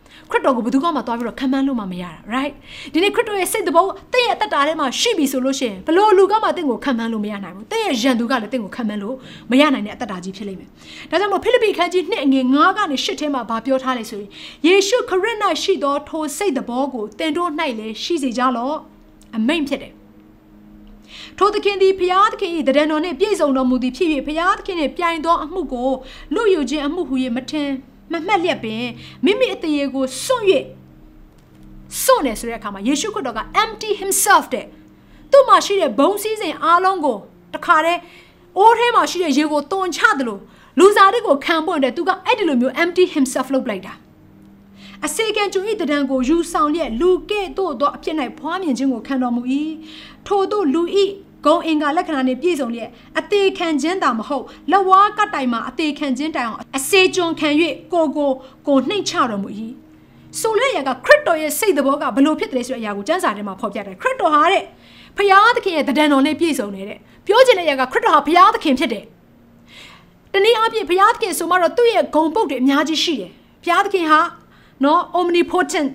ခရစ်တော်ကိုဘယ်သူမှမသွားပြီးတော့ခံမှန်းလို့မှမရတာ right ဒီနေ့ခရစ်တော်ရဲ့စိတ်တဘောတင့်ရဲ့အသက်တာထဲမှာရှိပြီဆိုလို့ရှိရင်ဘလို့လူကမှတင့်ကိုခံမှန်းလို့မရနိုင်ဘူးတင့်ရဲ့ရန်သူကလည်းတင့်ကိုခံမှန်းလို့မရနိုင်တဲ့အသက်တာကြီးဖြစ်လိမ့်မယ်ဒါကြောင့်မို့ဖိလိပ္ပိခန်းကြီးနှစ်အငယ်၅ကနေ၈ထဲမှာဗာပြောထားလေဆိုရင်ယေရှုခရစ်၌ရှိသောထိုစိတ်တဘောကိုတင်တို့၌လည်းရှိစေကြလော့အမိန့်ဖြစ်တယ်ထိုသခင်သည်ဖျားသခင်၏တရံတော်နှင့်ပြည့်စုံတော်မူသည်ဖြစ်၍ဖျားသခင်နှင့်ပြိုင်သောအမှုကိုလူယူခြင်းအမှုဟူ၍မထင်မမှတ်လျက်ပင်မိမိအတရေကိုစွန့်၍စွန့်နေဆိုတဲ့အခါမှာယေရှုခရစ်တော်က empty himself တဲ့သူ့မှာရှိတဲ့ဘုံစည်းစိမ်အားလုံးကိုတခါတည်းအိုးထဲမှာရှိတဲ့ရေကိုတွန်းချတယ်လို့လူစားတွေကိုခံဖို့တဲ့သူကအဲ့ဒီလိုမျိုး empty himself လုပ်လိုက်တာအစေခံကျူ၏တဒံကိုယူဆောင်လျက်လူကဲ့သို့သောအဖြစ်၌ဖွားမြင်ခြင်းကိုခံတော်မူ၏ထို့သောလူ၏ဂုံအင်္ဂါလက္ခဏာနှင့်ပြည့်စုံလျက်အသေးခံခြင်းသာမဟုတ်လက်ဝါးကတိုင်မှာအသေးခံခြင်းတိုင်အောင်အစေကျွန်ခံ၍ကိုကိုကိုနှိမ့်ချတော်မူ၏ဆိုလက်ရကခရစ်တော်ရဲ့စိတ်သဘောကဘလို့ဖြစ်တယ်ဆိုတဲ့အရာကိုကျမ်းစာထဲမှာဖော်ပြတယ်ခရစ်တော်ဟာတဲ့ဖျားသခင်ရဲ့တဒံတော်နဲ့ပြည့်စုံနေတဲ့ပြောချင်တဲ့ရကခရစ်တော်ဟာဖျားသခင်ဖြစ်တယ်တနည်းအားဖြင့်ဖျားသခင်ဆိုမှတော့သူ့ရဲ့ဂုံပုတ်တွေအများကြီးရှိတယ်ဖျားသခင်ဟာနော် omnipotent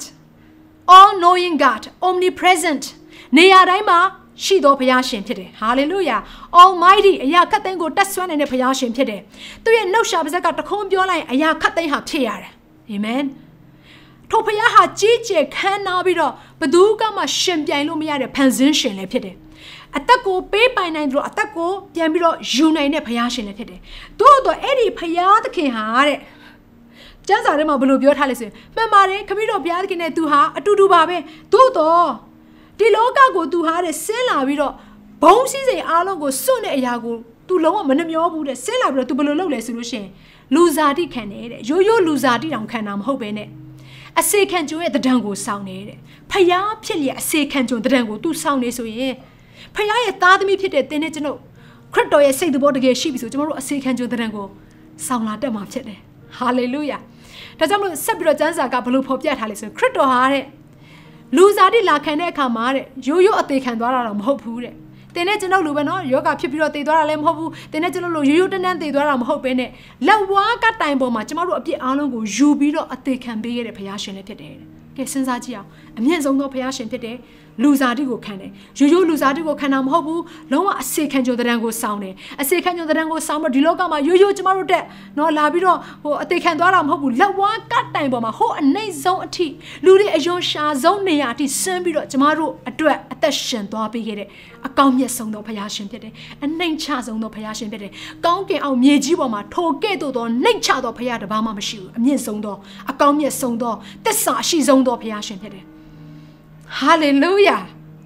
all knowing God omnipresent နေရာတိုင်းမှာရှိသောဘုရားရှင်ဖြစ်တယ် hallelujah almighty အရာခတ်သိမ်းကိုတက်ဆွမ်းနေတဲ့ဘုရားရှင်ဖြစ်တယ်သူရဲ့နှုတ်ရှာပါးစပ်ကတခုံးပြောလိုက်အရာခတ်သိမ်းဟာဖြစ်ရတယ် amen ထိုဘုရားဟာကြီးကျယ်ခမ်းနားပြီးတော့ဘယ်သူကမှရှင်ပြိုင်လို့မရတဲ့ဖန်ဆင်းရှင်လည်းဖြစ်တယ်အသက်ကိုပေးပိုင်နိုင်တယ်လို့အသက်ကိုပြန်ပြီးတော့ယူနိုင်တဲ့ဘုရားရှင်လည်းဖြစ်တယ်သို့တော့အဲ့ဒီဘုရားသခင်ဟာတဲ့ကျမ်းစာထဲမှာဘယ်လိုပြောထားလဲဆိုရင်မှန်ပါတယ်ခမည်းတော်ဘုရားသခင်နဲ့သူဟာအတူတူပါပဲသို့တော့ဒီလောကကိုသူဟာတဲ့ဆင်းလာပြီးတော့ဘုံစည်းစိမ်အားလုံးကိုစွန့်တဲ့အရာကိုသူလုံးဝမနှမျောဘူးတဲ့ဆင်းလာပြီးတော့သူဘယ်လိုလုပ်လဲဆိုလို့ရှိရင်လူစားတိခံတယ်တဲ့ရိုးရိုးလူစားတိတောင်ခံတာမဟုတ်ပဲနဲ့အစေခံကြုံရဲ့တဒံကိုစောင်းနေတဲ့ဖယားဖြစ်လျက်အစေခံကြုံတဒံကိုသူစောင်းနေဆိုရင်ဖယားရဲ့သားသမီးဖြစ်တဲ့သင်နဲ့ကျွန်တော်ခရစ်တော်ရဲ့စိတ်တော်တကယ်ရှိပြီဆိုကျွန်တော်တို့အစေခံကြုံတဒံကိုစောင်းလာတတ်မှာဖြစ်တယ်ဟာလေလုယာဒါကြောင့်မလို့ဆက်ပြီးတော့ကျမ်းစာကဘလို့ဖော်ပြထားလဲဆိုခရစ်တော်ဟာတဲ့လူစားတိလာခံတဲ့အခါမှာတဲ့ရိုးရိုးအသေးခံသွားတာတော့မဟုတ်ဘူးတဲ့တင်နဲ့ကျွန်တော်လူပဲနော်ယောဂဖြစ်ပြီးတော့တည်သွားတာလည်းမဟုတ်ဘူးတင်နဲ့ကျွန်တော်လူရိုးရိုးတန်းတန်းတည်သွားတာမဟုတ်ပဲနဲ့လက်ဝါးကတိုင်ပေါ်မှာကျွန်တော်တို့အပြစ်အားလုံးကိုယူပြီးတော့အသေးခံပေးခဲ့တဲ့ဘုရားရှင်လည်းဖြစ်တယ်တဲ့ကဲစဉ်းစားကြည့်အောင်အမြင့်ဆုံးသောဘုရားရှင်ဖြစ်တယ်လူစားတိကိုခံတယ်ရိုးရိုးလူစားတိကိုခံတာမဟုတ်ဘူးလုံးဝအစေခံကြုံတဲ့တန်းကိုစောင်းတယ်အစေခံကြုံတဲ့တန်းကိုစောင်းတော့ဒီလောကမှာရိုးရိုးကျမတို့တက်နော်လာပြီးတော့ဟိုအသေးခံသွားတာမဟုတ်ဘူးလက်ဝါးကတိုင်ပေါ်မှာဟိုအနှိမ့်ဆုံးအထိလူတွေအယွန်ရှာဆုံးနေရာအထိဆင်းပြီးတော့ကျမတို့အတွက်အသက်ရှင်သွားပေးခဲ့တဲ့အကောင်းမြတ်ဆုံးသောဘုရားရှင်ဖြစ်တယ်အနှိမ့်ချဆုံးသောဘုရားရှင်ဖြစ်တယ်ကောင်းကင်အောင်မြေကြီးပေါ်မှာထိုကဲ့သို့သောနှိမ့်ချသောဘုရားတစ်ပါးမှမရှိဘူးအမြင့်ဆုံးသောအကောင်းမြတ်ဆုံးသောသစ္စာအရှိဆုံးသောဘုရားရှင်ဖြစ်တယ်ဟာလေလုယာ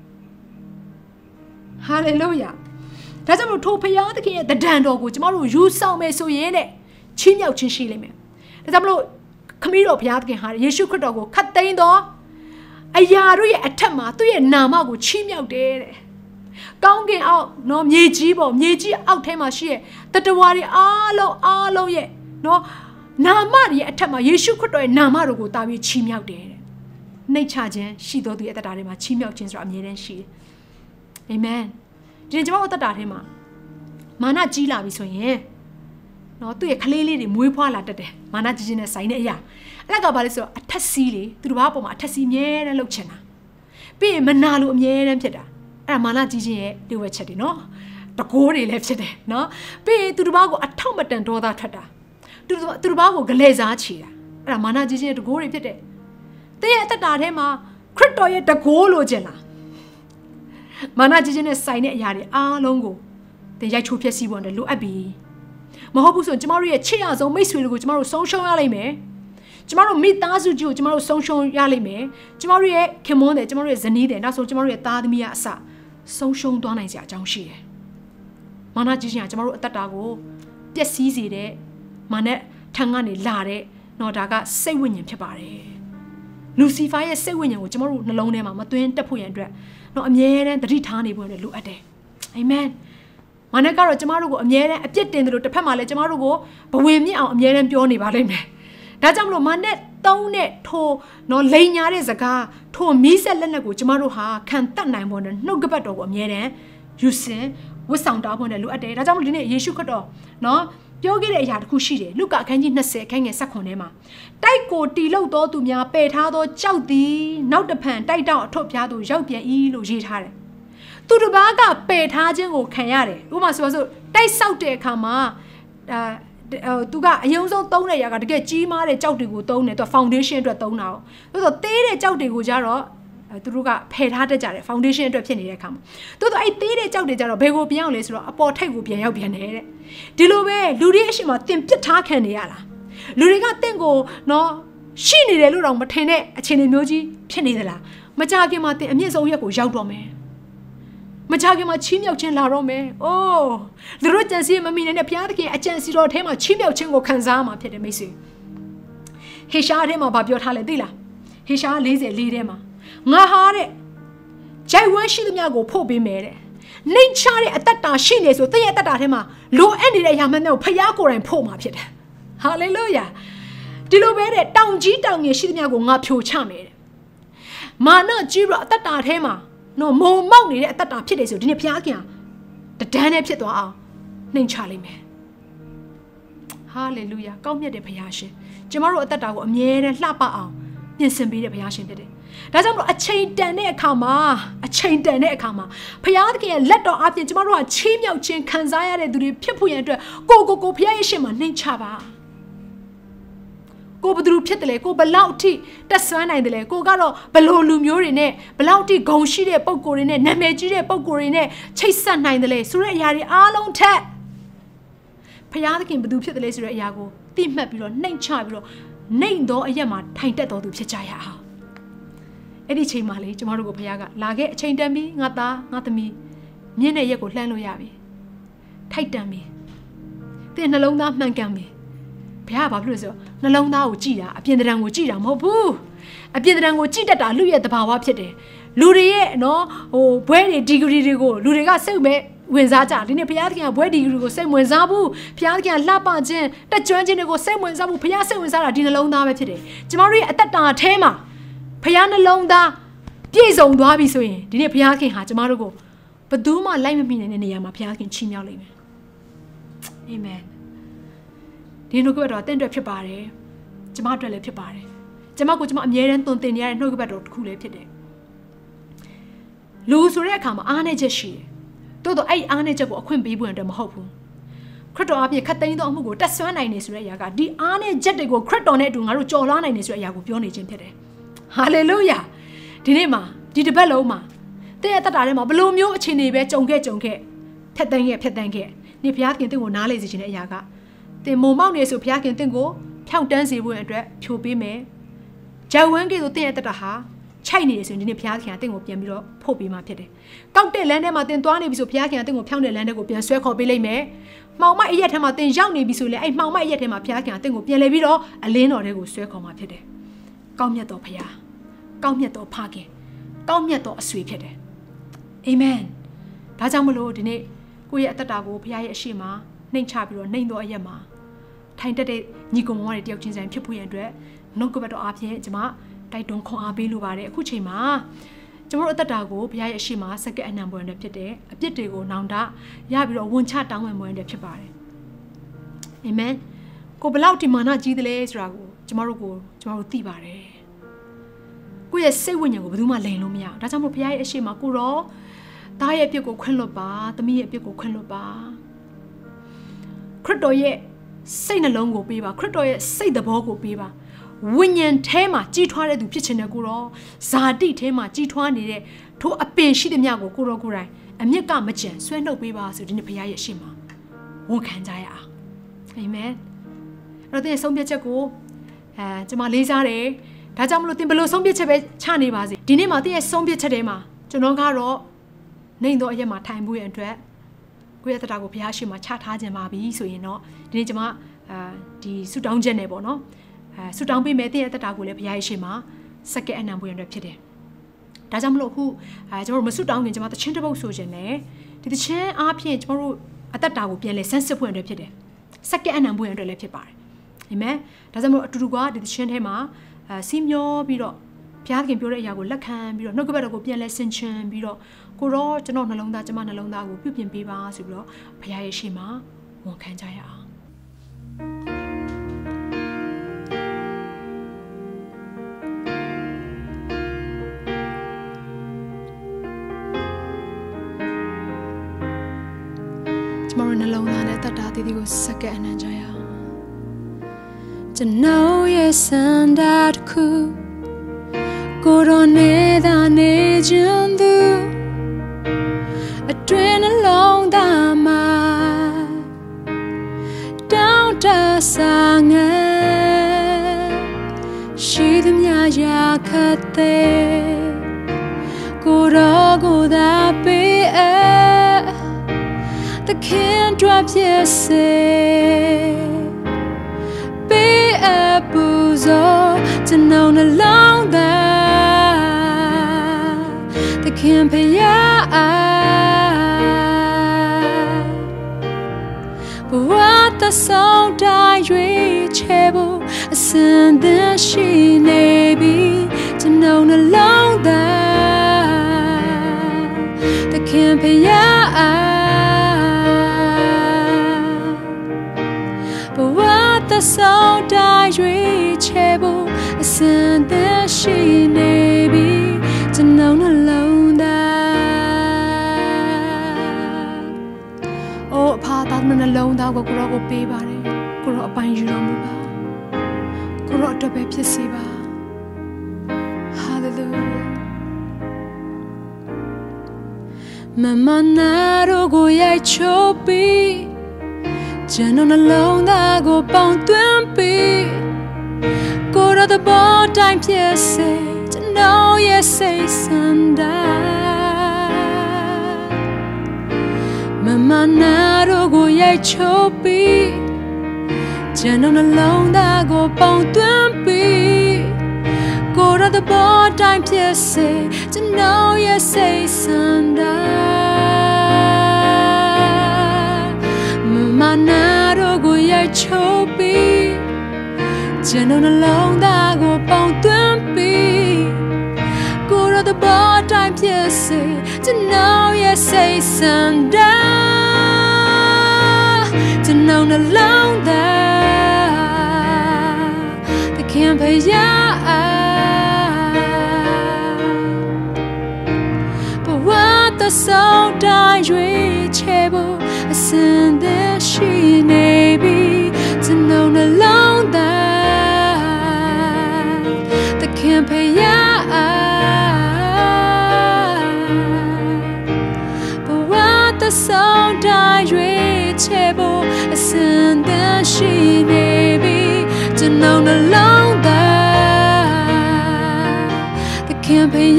ဟာလေလုယာဒါကြောင့်မို့ထိုဘုရားသခင်ရဲ့တဒံတော်ကိုကျမတို့ယူဆောင်မယ်ဆိုရင်တဲ့ချီးမြှောက်ခြင်းရှိလိမ့်မယ်ဒါကြောင့်မလို့ခမည်းတော်ဘုရားသခင်ဟာယေရှုခရစ်တော်ကိုခတ်သိမ်းသောအရာတို့ရဲ့အထက်မှာသူ့ရဲ့နာမကိုချီးမြှောက်တယ်တဲ့ကောင်းကင်အောက်နော်မြေကြီးပေါ်မြေကြီးအောက်ထဲမှာရှိတဲ့တတဝါတွေအားလုံးအားလုံးရဲ့နော်နာမတွေရဲ့အထက်မှာယေရှုခရစ်တော်ရဲ့နာမတော်ကိုတာပြီးချီးမြှောက်တယ်တဲ့နှိမ့်ချခြင်းရှိတော်သူရဲ့အသက်တာထဲမှာချီးမြှောက်ခြင်းဆိုတာအမြဲတမ်းရှိတယ်အာမင်ဒီနေ့ကျွန်တော်အသက်တာထဲမှာမာနကြီးလာပြီဆိုရင်နော်သူ့ရဲ့ကလေးလေးတွေမွေးဖွားလာတတ်တယ်မာနကြီးခြင်းနဲ့ဆိုင်တဲ့အရာအဲ့ဒါကဘာလဲဆိုတော့အထက်စီးလေသူတစ်ပါးပေါ်မှာအထက်စီးအမြဲတမ်းလှုပ်ချင်တာပြီးရင်မနာလို့အမြဲတမ်းဖြစ်တာအဲ့ဒါမာနကြီးခြင်းရဲ့ဒီဝက်ချက်တွေနော်တကိုးတွေလည်းဖြစ်တယ်နော်ပြီးရင်သူတစ်ပါးကိုအထောက်မတန်ဒေါသထွက်တာသူသူတစ်ပါးကိုဂလဲစားချီတာအဲ့ဒါမာနကြီးခြင်းရဲ့တကိုးတွေဖြစ်တယ်တဲ့ရဲ့အသက်တာထဲမှာခရစ်တော်ရဲ့တကိုးလိုချင်လားမာနကြီးခြင်းနဲ့ဆိုင်တဲ့အရာတွေအားလုံးကိုတင်ရိုက်ချိုးဖျက်ဆီးဖို့အတွက်လိုအပ်ပြီမဟုတ်ဘူးဆိုရင်ကျမတို့ရဲ့ချစ်ရဆုံးမိတ်ဆွေတွေကိုကျမတို့ဆုံးရှုံးရလိမ့်မယ်ကျမတို့မိသားစုကြီးကိုကျမတို့ဆုံးရှုံးရလိမ့်မယ်ကျမတို့ရဲ့ခင်မွန်းတယ်ကျမတို့ရဲ့ဇနီးတယ်နောက်ဆုံးကျမတို့ရဲ့သားသမီးကအစဆုံးရှုံးသွားနိုင်စရာအကြောင်းရှိတယ်မာနကြီးခြင်းကကျမတို့အသက်တာကိုပျက်စီးစေတဲ့မာနထံကနေလာတဲ့တော့ဒါကစိတ်ဝိညာဉ်ဖြစ်ပါတယ်လူစီဖာရဲ့စိတ်ဝိညာဉ်ကိုကျမတို့နှလုံးထဲမှာမသွင်းတက်ဖို့ရန်အတွက်တော့အမြဲတမ်းသတိထားနေဖို့လည်းလိုအပ်တယ်အာမင်မာနကတော့ကျမတို့ကိုအမြဲတမ်းအပြစ်တင်တယ်လို့တစ်ဖက်မှာလည်းကျမတို့ကိုဘဝင်မြင့်အောင်အမြဲတမ်းပြောနေပါလိမ့်မယ်ဒါကြောင့်မလို့မာနသုံးတဲ့ထိုနော်လိန်ညာတဲ့စကားထိုမီးဆက်လက်နက်ကိုကျမတို့ဟာခံတတ်နိုင်ဖို့နဲ့နှုတ်ကပတ်တော်ကိုအမြဲတမ်းယူစင်ဝတ်ဆောင်တာဖို့နဲ့လိုအပ်တယ်ဒါကြောင့်မလို့ဒီနေ့ယေရှုခရစ်တော်နော်ပြောခဲ့တဲ့အရာတစ်ခုရှိတယ်လုကာအခန်းကြီး၂၀အခန်းငယ်၁၇ထဲမှာတိုက်ကိုတီလောက်တော်သူများပယ်ထားသောကြောက်သည်နောက်တစ်ဖန်တိုက်တောက်အထွတ်ပြားသူရောက်ပြန်၏လို့ရေးထားတယ်သူတစ်ပါးကပယ်ထားခြင်းကိုခံရတယ်ဥပမာဆိုပါစို့တိုက်ဆောက်တဲ့အခါမှာအာသူကအယုံဆုံးသုံးတဲ့ຢာကတကယ်ကြီးမားတဲ့ကြောက်တွေကိုသုံးတယ်သူက foundation အတွက်သုံးတာ။ဆိုတော့သေးတဲ့ကြောက်တွေကိုကြတော့သူတို့ကဖယ်ထားတတ်ကြတယ် foundation အတွက်ဖြစ်နေတဲ့အခါမှာတိုးတော့အဲ့သေးတဲ့ကြောက်တွေကြတော့ဘယ်ကိုပြန်အောင်လဲဆိုတော့အပေါ်ထိပ်ကိုပြန်ရောက်ပြန်တယ်တဲ့ဒီလိုပဲလူတွေအရှိမတင်ပစ်ထားခံနေရတာလူတွေကတင့်ကိုနော်ရှိနေတယ်လို့တော့မထင်တဲ့အခြေအနေမျိုးကြီးဖြစ်နေသလားမကြခင်မှာတင်အမြင့်ဆုံးရက်ကိုရောက်တော့မယ်မကြခင်မှာချီးမြှောက်ခြင်းလာတော့မယ်အိုးလူတို့ကြံစည်မမိနေတဲ့ဘုရားသခင်အကြံစီတော်ထဲမှာချီးမြှောက်ခြင်းကိုခံစားမှာဖြစ်တယ်မိတ်ဆွေဟေရှာထဲမှာဗာပြောထားလဲသိလားဟေရှာ၄၄ထဲမှာငါဟာတဲ့ဂျိုင်ဝမ်ရှိသမျှကိုဖို့ပေးမယ်တဲ့နှိမ်ချတဲ့အတ္တတာရှိနေဆိုတည့်ရဲ့အတ္တတာထဲမှာလိုအပ်နေတဲ့အရာမှန်တွေကိုဖျားကိုယ်တိုင်ဖို့မှာဖြစ်တယ်ဟာလေလုယာဒီလိုပဲတဲ့တောင်ကြီးတောင်ငယ်ရှိသမျှကိုငါဖြိုချမယ်တဲ့မာနကြီးပြီးတော့အတ္တတာထဲမှာနော်မုံမောက်နေတဲ့အတ္တတာဖြစ်တယ်ဆိုဒီနေ့ဘုရားခင်တဒန်းနဲ့ဖြစ်သွားအောင်နှိမ်ချလိုက်မယ်ဟာလေလုယာကောင်းမြတ်တဲ့ဘုရားရှင်ကျမတို့အတ္တတာကိုအမြဲတမ်းလှပအောင်ပြင်ဆင်ပေးတဲ့ဘုရားရှင်ဖြစ်တယ်ဒါကြောင့်မို့အချိန်တန်တဲ့အခါမှာအချိန်တန်တဲ့အခါမှာဘုရားသခင်ရဲ့လက်တော်အပြင်ကျမတို့ကချီးမြှောက်ခြင်းခံစားရတဲ့သူတွေဖြစ်ဖို့ရန်အတွက်ကိုကိုကိုဘုရားရဲ့ရှင်မှာနှိမ်ချပါကိုဘယ်သူဖြစ်တယ်လဲကိုဘလောက်ထိတက်ဆွမ်းနိုင်တယ်လဲကိုကတော့ဘလို့လူမျိုးတွေနဲ့ဘလောက်ထိဂုဏ်ရှိတဲ့ပုံကိုယ်တွေနဲ့နာမည်ကြီးတဲ့ပုံကိုယ်တွေနဲ့ချိတ်ဆက်နိုင်တယ်လဲဆိုတဲ့အရာတွေအားလုံးထက်ဘုရားသခင်ဘယ်သူဖြစ်တယ်လဲဆိုတဲ့အရာကိုသိမှတ်ပြီးတော့နှိမ်ချပြီးတော့နှိမ်သောအရက်မှာထိုင်တက်တော်သူဖြစ်ကြရအောင်အဲ့ဒီချိန်မှာလေကျမတို့ကိုဘုရားကလာခဲ့အချိန်တန်ပြီငါသားငါသမီးမြင့်တဲ့ရက်ကိုလှမ်းလို့ရပြီထိုက်တန်ပြီသင်နှလုံးသားမှန်ကန်ပြီဘုရားကဘာဖြစ်လို့ဆိုနှလုံးသားကိုကြည်တာအပြင်တံကိုကြည်တာမဟုတ်ဘူးအပြင်တံကိုကြည်တတ်တာလူရဲ့တဘာဝဖြစ်တယ်လူတွေရဲ့နော်ဟိုဘွဲတွေဒီဂရီတွေကိုလူတွေကစိတ်မဲ့ဝင်စားကြဒီနေ့ဘုရားသခင်ကဘွဲဒီဂရီကိုစိတ်ဝင်စားဘူးဘုရားသခင်ကလှပခြင်းတက်ကြွခြင်းတွေကိုစိတ်ဝင်စားဘူးဘုရားစိတ်ဝင်စားတာဒီနှလုံးသားပဲဖြစ်တယ်ကျမတို့ရဲ့အသက်တာအထဲမှာဘုရားနှလုံးသားပြည့်စုံသွားပြီဆိုရင်ဒီနေ့ဘုရားခင်ဟာကျမတို့ကိုဘယ်သူမှလိုက်မမိနိုင်တဲ့နေရာမှာဘုရားခင်ချီးမြှောက်လိမ့်မယ်အာမင်ဒီနှုတ်ကပတ်တော်တင့်အတွက်ဖြစ်ပါတယ်ကျမအတွက်လည်းဖြစ်ပါတယ်ကျမကိုကျမအမြဲတမ်းသွန်သင်နေရတဲ့နှုတ်ကပတ်တော်တစ်ခုလည်းဖြစ်တယ်လူဆိုတဲ့အခါမှာအားနည်းချက်ရှိတယ်တိုးတော့အဲ့အားနည်းချက်ကိုအခွင့်ပေးဖို့အတွက်မဟုတ်ဘူးခရစ်တော်အပြင်ခတ်သိမ်းသောအမှုကိုတက်ဆွမ်းနိုင်နေဆိုတဲ့အရာကဒီအားနည်းချက်တွေကိုခရစ်တော်နဲ့အတူငါတို့ကြော်လွှားနိုင်နေဆိုတဲ့အရာကိုပြောနေခြင်းဖြစ်တယ်ဟာလေလုယာဒီနေ့မှာဒီတစ်ပတ်လုံးမှာတဲ့ရဲ့တတ်တာထဲမှာဘလို့မျိုးအခြေအနေပဲကြုံခဲ့ကြုံခဲ့ဖြတ်တန်းခဲ့ဖြတ်တန်းခဲ့နေဘုရားခင်တင့်ကိုနားလေစေခြင်းတဲ့အရာကတင်မုံမောက်နေဆိုဘုရားခင်တင့်ကိုဖြောင့်တန်းစေဖို့အတွက်ဖြိုပေးမယ်ဂျောင်ဝန်းကဆိုတဲ့ရဲ့တတ်တာဟာချိုက်နေတယ်ဆိုရင်ဒီနေ့ဘုရားခင်ကတင့်ကိုပြန်ပြီးတော့ဖို့ပေးမှာဖြစ်တယ်ကောက်တဲ့လမ်းထဲမှာတင်သွားနေပြီဆိုဘုရားခင်ကတင့်ကိုဖြောင့်တဲ့လမ်းထဲကိုပြန်ဆွဲခေါ်ပေးလိုက်မယ်မှောင်မိုက်အရက်ထဲမှာတင်ရောက်နေပြီဆိုလေအဲ့မှောင်မိုက်အရက်ထဲမှာဘုရားခင်ကတင့်ကိုပြန်လဲပြီးတော့အလင်းတော်ထဲကိုဆွဲခေါ်မှာဖြစ်တယ်ကောင်းမြတ်တော်ဘုရားကောင်းမြတ်တော်ဖခင်ကောင်းမြတ်တော်အဆွေဖြစ်တယ်အာမင်ဒါကြောင့်မလို့ဒီနေ့ကိုယ့်ရဲ့အသက်တာကိုဘုရားရဲ့အရှိမနှိမ်ချပြီးတော့နှိမ်တော်အရက်မှာထိုင်တက်တဲ့ညီကောင်မောင်တွေတယောက်ချင်းဆိုင်ဖြစ်ဖို့ရန်အတွက်နှုတ်ကပတ်တော်အားဖြင့်ကျွန်မတိုက်တွန်းခွန်အားပေးလိုပါတယ်အခုချိန်မှာကျွန်တော်တို့အသက်တာကိုဘုရားရဲ့အရှိမစက္ကန့်အနံပွင့်တဲ့ဖြစ်တယ်အပြစ်တွေကိုနောင်တရပြီးတော့ဝန်ချတောင်းပန်ပွင့်တဲ့ဖြစ်ပါတယ်အာမင်ကိုဘလောက်ဒီမာနကြီးတယ်လဲဆိုတာကိုကျွန်တော်တို့ကိုကျွန်တော်တို့သိပါတယ်ကိုယ့်ရဲ့စိတ်ဝိညာဉ်ကိုဘယ်သူမှလိန်လို့မရဘူးဒါကြောင့်မို့ဘုရားရဲ့အရှိမကိုတော့သားရဲ့အပြစ်ကိုခွင့်လွတ်ပါသမီးရဲ့အပြစ်ကိုခွင့်လွတ်ပါခရစ်တော်ရဲ့စိတ်နှလုံးကိုပေးပါခရစ်တော်ရဲ့စိတ်သဘောကိုပေးပါဝိညာဉ်ထဲမှာကြီးထွားတဲ့သူဖြစ်ချင်တဲ့ကိုတော့ဇာတိထဲမှာကြီးထွားနေတဲ့ထိုအပင်ရှိတဲ့မြတ်ကိုကိုတော့ကိုယ်တိုင်အမြင့်ကမကြံဆွဲနှုတ်ပေးပါဆိုဒီနေ့ဘုရားရဲ့အရှိမဝန်ခံကြရအောင်အာမင်အဲ့တော့ဒီဆုံးဖြတ်ချက်ကိုအဲကျွန်မလေးစားတယ်ဒါကြောင့်မလို့သင်ဘယ်လိုဆုံးဖြတ်ချက်ပဲချနေပါစေဒီနေ့မှာသင်ရဲ့ဆုံးဖြတ်ချက်တွေမှာကျွန်တော်ကတော့နိုင်တော့အရက်မှာထိုင်ဖို့ရအတွက်ကိုယ့်ရဲ့တရားကိုဘုရားရှိခိုးမှာချထားခြင်းပါပြီဆိုရင်တော့ဒီနေ့ကျွန်မအာဒီဆူတောင်းချက်နဲ့ပေါ့နော်အဲဆူတောင်းပေးမယ်သင်ရဲ့တရားကိုလည်းဘုရားရှိခိုးမှာစက္ကန့်အနံဖို့ရအတွက်ဖြစ်တယ်ဒါကြောင့်မလို့အခုအဲကျွန်တော်တို့မဆူတောင်းခင်ကျွန်မတခြင်းတစ်ပုတ်ဆိုခြင်းနဲ့ဒီတခြင်းအားဖြင့်ကျွန်တော်တို့အသက်တာကိုပြန်လဲဆန်းစစ်ဖို့ရအတွက်ဖြစ်တယ်စက္ကန့်အနံဖို့ရအတွက်လည်းဖြစ်ပါတယ်အာမင်ဒါကြောင့်မလို့အတူတူကဒီတခြင်းထဲမှာအဲစီးမျောပြီးတော့ဘုရားခင်ပြောတဲ့အရာကိုလက်ခံပြီးတော့နှုတ်ကပတ်တော်ကိုပြန်လဲဆင်ခြင်ပြီးတော့ကိုတော့ကျွန်တော်နှလုံးသားကျမနှလုံးသားကိုပြုပြင်ပေးပါဆိုပြီးတော့ဘုရားရဲ့ရှေ့မှာဝန်ခံကြရအောင် Tomorrow alone and at that they go second and jaya. To know yes and that could go on it and agent do a train along the mile down to sang she the ya kate go go that be the can't drop yes be a boozo to know along there the can't pay but what the song die reachable a send she maybe to know along there the can't pay but what the song die reachable a send she maybe to know along there oh pa ta man alone da ko ko ro ko pe ba de ko ro a pai yu ro mu ba ko ro atwet be phit si ba hallelujah mama na ro ko yai chopi Janona alone that go bound twenty. Go to the ball time, yes, say to know, yes, say Sunday. Mama Naro go yay choppy. Janona alone that go bound twenty. Go to the ball time, yes, say to know, yes, say Sunday. Manaro go ya chopi Janon along that go bound twenty Go to the bar time yes to know yes say Sunday to know along that the can't pay ya but what the soul die reachable a send that she maybe to know along that the can't pay but what the soul die reachable a send that she maybe to know along that the can't pay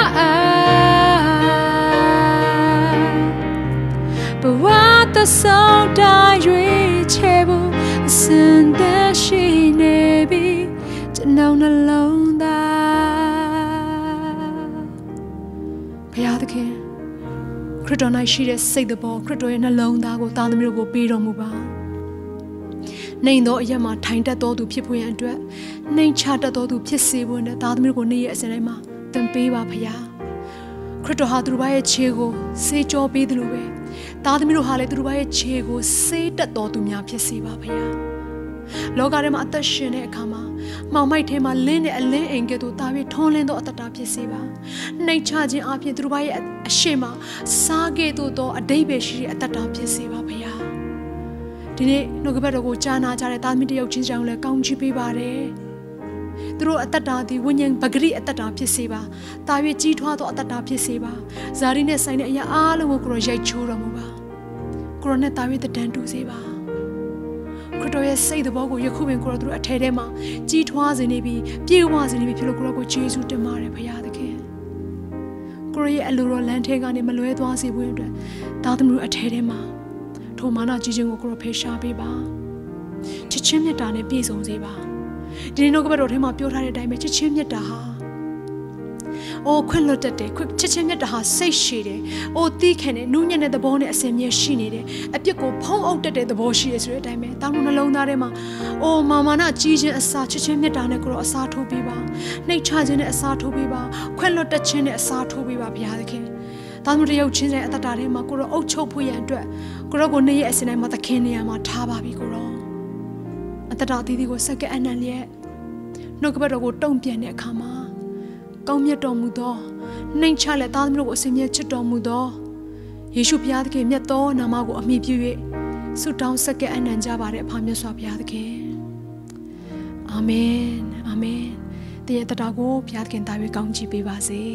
but what the soul die reachable send that she maybe to know alone that Paya the king Critton I she say the ball Critto in alone that go down the middle be on Muba Name though Yama time that all to people and do it Name chat at all to Pissy when the down the middle near as an Emma then pay up Paya Critto had to buy a chego say job be the way Tadmiro Hale to buy a chego, say that Dotumia Piesiva Pia. Logarem at the Shene Kama, Mamma Tema Lene a lane and get to Tavi Tonlando at the Tapiesiva. Night charging up yet to buy a shema, Sage to do a day beshi at the Tapiesiva Pia. Dine no better go Jana Jared Admitio Chinjang County Pibare. Through at the Dadi, winning Bagri at the Tapiesiva, Tavi Jito at the Tapiesiva, Zarine Sina Ala Mokroja Churamuba. Coroneta with the Tentu Siva. Crotoya say the Bogo Yakubin Kro through a Tedema, G was in Ebi, P was in Ebi Pilocro Jesu de Mare Payadake. Korea Luro Lantegan in Maluet was a winter, Tadmu at Tedema, Tomana Jijin Okro Pesha Biba. Chichimia done a piece on Ziba. Didn't know about him up your head, I made Chichimia Daha. Oh, Quillotate, quick Chichimia Daha, say she, oh, Deacon, Nunian at the bone as a mere she needed. A pico pong out at the bush is red, I made down alone Narema. Oh, Mamma, not Gijin as such Chichimia Danacro, a Sato Biba. Nature in a Sato Biba, Quillotachin a Sato Biba Piadaki. Tamurio Chin at the Darema, Guru, oh, Chopu and Dre, Gorogone as in a mother Kenya, Mataba Bigoro. At the Dati was second and then yet. No better go don't be near Kama. Come yet, Domudo. Name Charlotte Damro was in yet Domudo. ယေရှုဘုရားသခင်မြတ်သောနာမကိုအမိပြု၍ဆုတောင်းဆက်ကပ်အနံ့ကြပါတဲ့အဖမြတ်စွာဘုရားသခင်အာမင်အာမင်တည့်ရတတာကိုဘုရားသခင်တာ၍ကောင်းချီးပေးပါစေ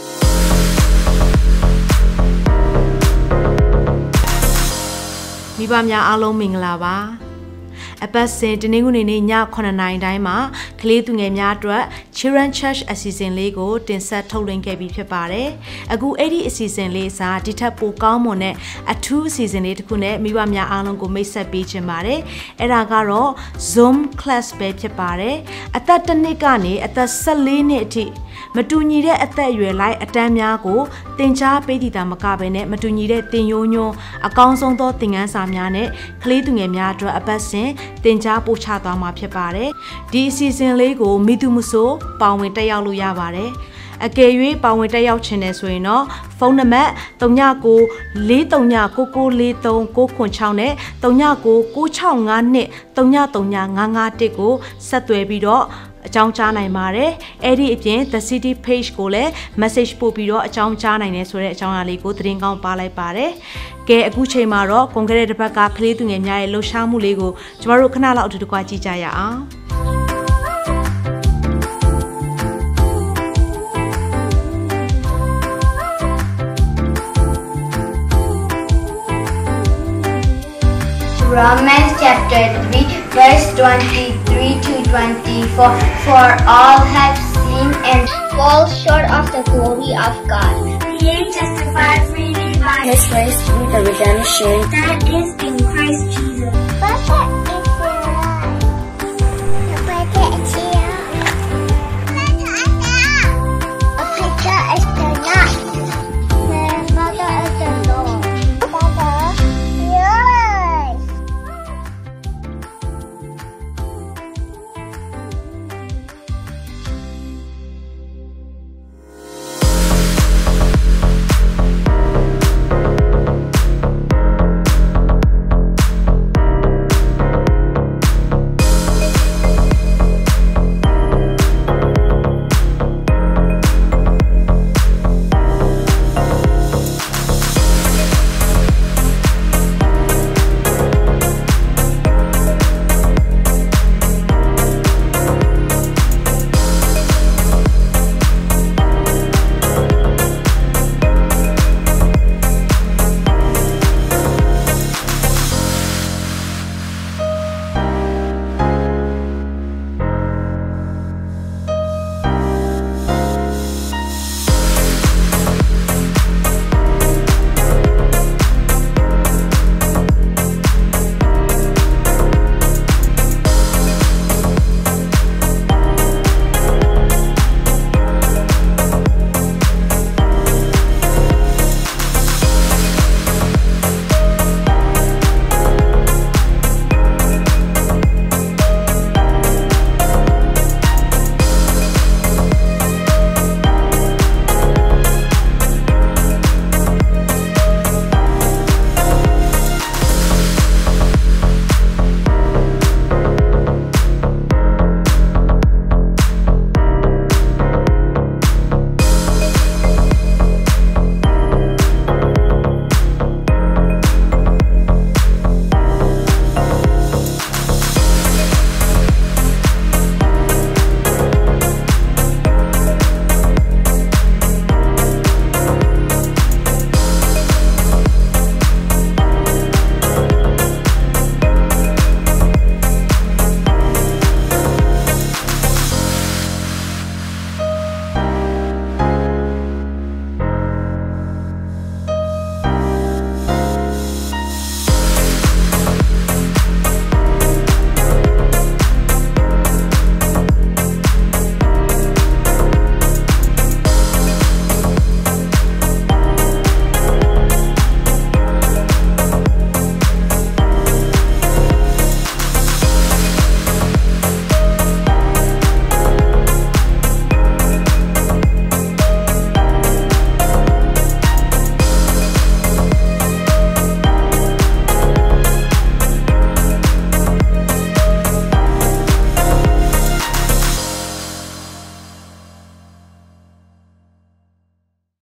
မိဘများအားလုံးမင်္ဂလာပါအပတ်စဉ်တနင်္ဂနွေနေ့ညခုနှစ်နာရီတိုင်းမှာကလေးသူငယ်များအတွက် Children Church အစီအစဉ်လေးကိုတင်ဆက်ထုတ်လွှင့်ခဲ့ပြီးဖြစ်ပါတယ်။အခုအဲ့ဒီအစီအစဉ်လေးစာဒီထက်ပိုကောင်းမွန်တဲ့အထူးအစီအစဉ်လေးတစ်ခုနဲ့မိဘများအားလုံးကိုမိတ်ဆက်ပေးချင်ပါတယ်။အဲ့ဒါကတော့ Zoom class ပဲဖြစ်ပါတယ်။အသက်တစ်နှစ်ကနေအသက်ဆယ်လေးနှစ်အထိမတူညီတဲ့အသက်အရွယ်လိုက်အတန်းများကိုသင်ကြားပေးတည်တာမကဘဲနဲ့မတူညီတဲ့သင်ရိုးညွှန်းအကောင်းဆုံးသောသင်ခန်းစာများနဲ့ကလေးသူငယ်များအတွက်အပတ်စဉ်သင်ကြားပို့ချသွားမှာဖြစ်ပါတယ်။ဒီအစီအစဉ်လေးကိုမိသူမဆိုပါဝင်တက်ရောက်လို့ရပါတယ်။အကယ်၍ပါဝင်တက်ရောက်ချင်တယ်ဆိုရင်တော့ဖုန်းနံပါတ်၃၉၉၄၃၉၉၉၄၃၉ခွန်၆နဲ့၃၉၉၉၆၅၂၃၃၅၅၅၁ကိုဆက်သွယ်ပြီးတော့အကြောင်းကြားနိုင်ပါတယ်။အဲ့ဒီအပြင် The City Page ကိုလည်း message ပို့ပြီးတော့အကြောင်းကြားနိုင်တယ်ဆိုတဲ့အကြောင်းအရာလေးကိုသတင်းကောင်းပါလိုက်ပါတယ်။ကဲအခုချိန်မှာတော့ကွန်ကရစ်တစ်ဘက်ကကလေးသူငယ်များရဲ့လှူရှားမှုလေးကိုကျမတို့ခဏလောက်အတူတကွကြည့်ကြရအောင်။ Romans chapter three, verse twenty-three to twenty-four. For all have sinned and fall short of the glory of God. Being justified freely by His grace through the redemption that is in Christ Jesus. Perfect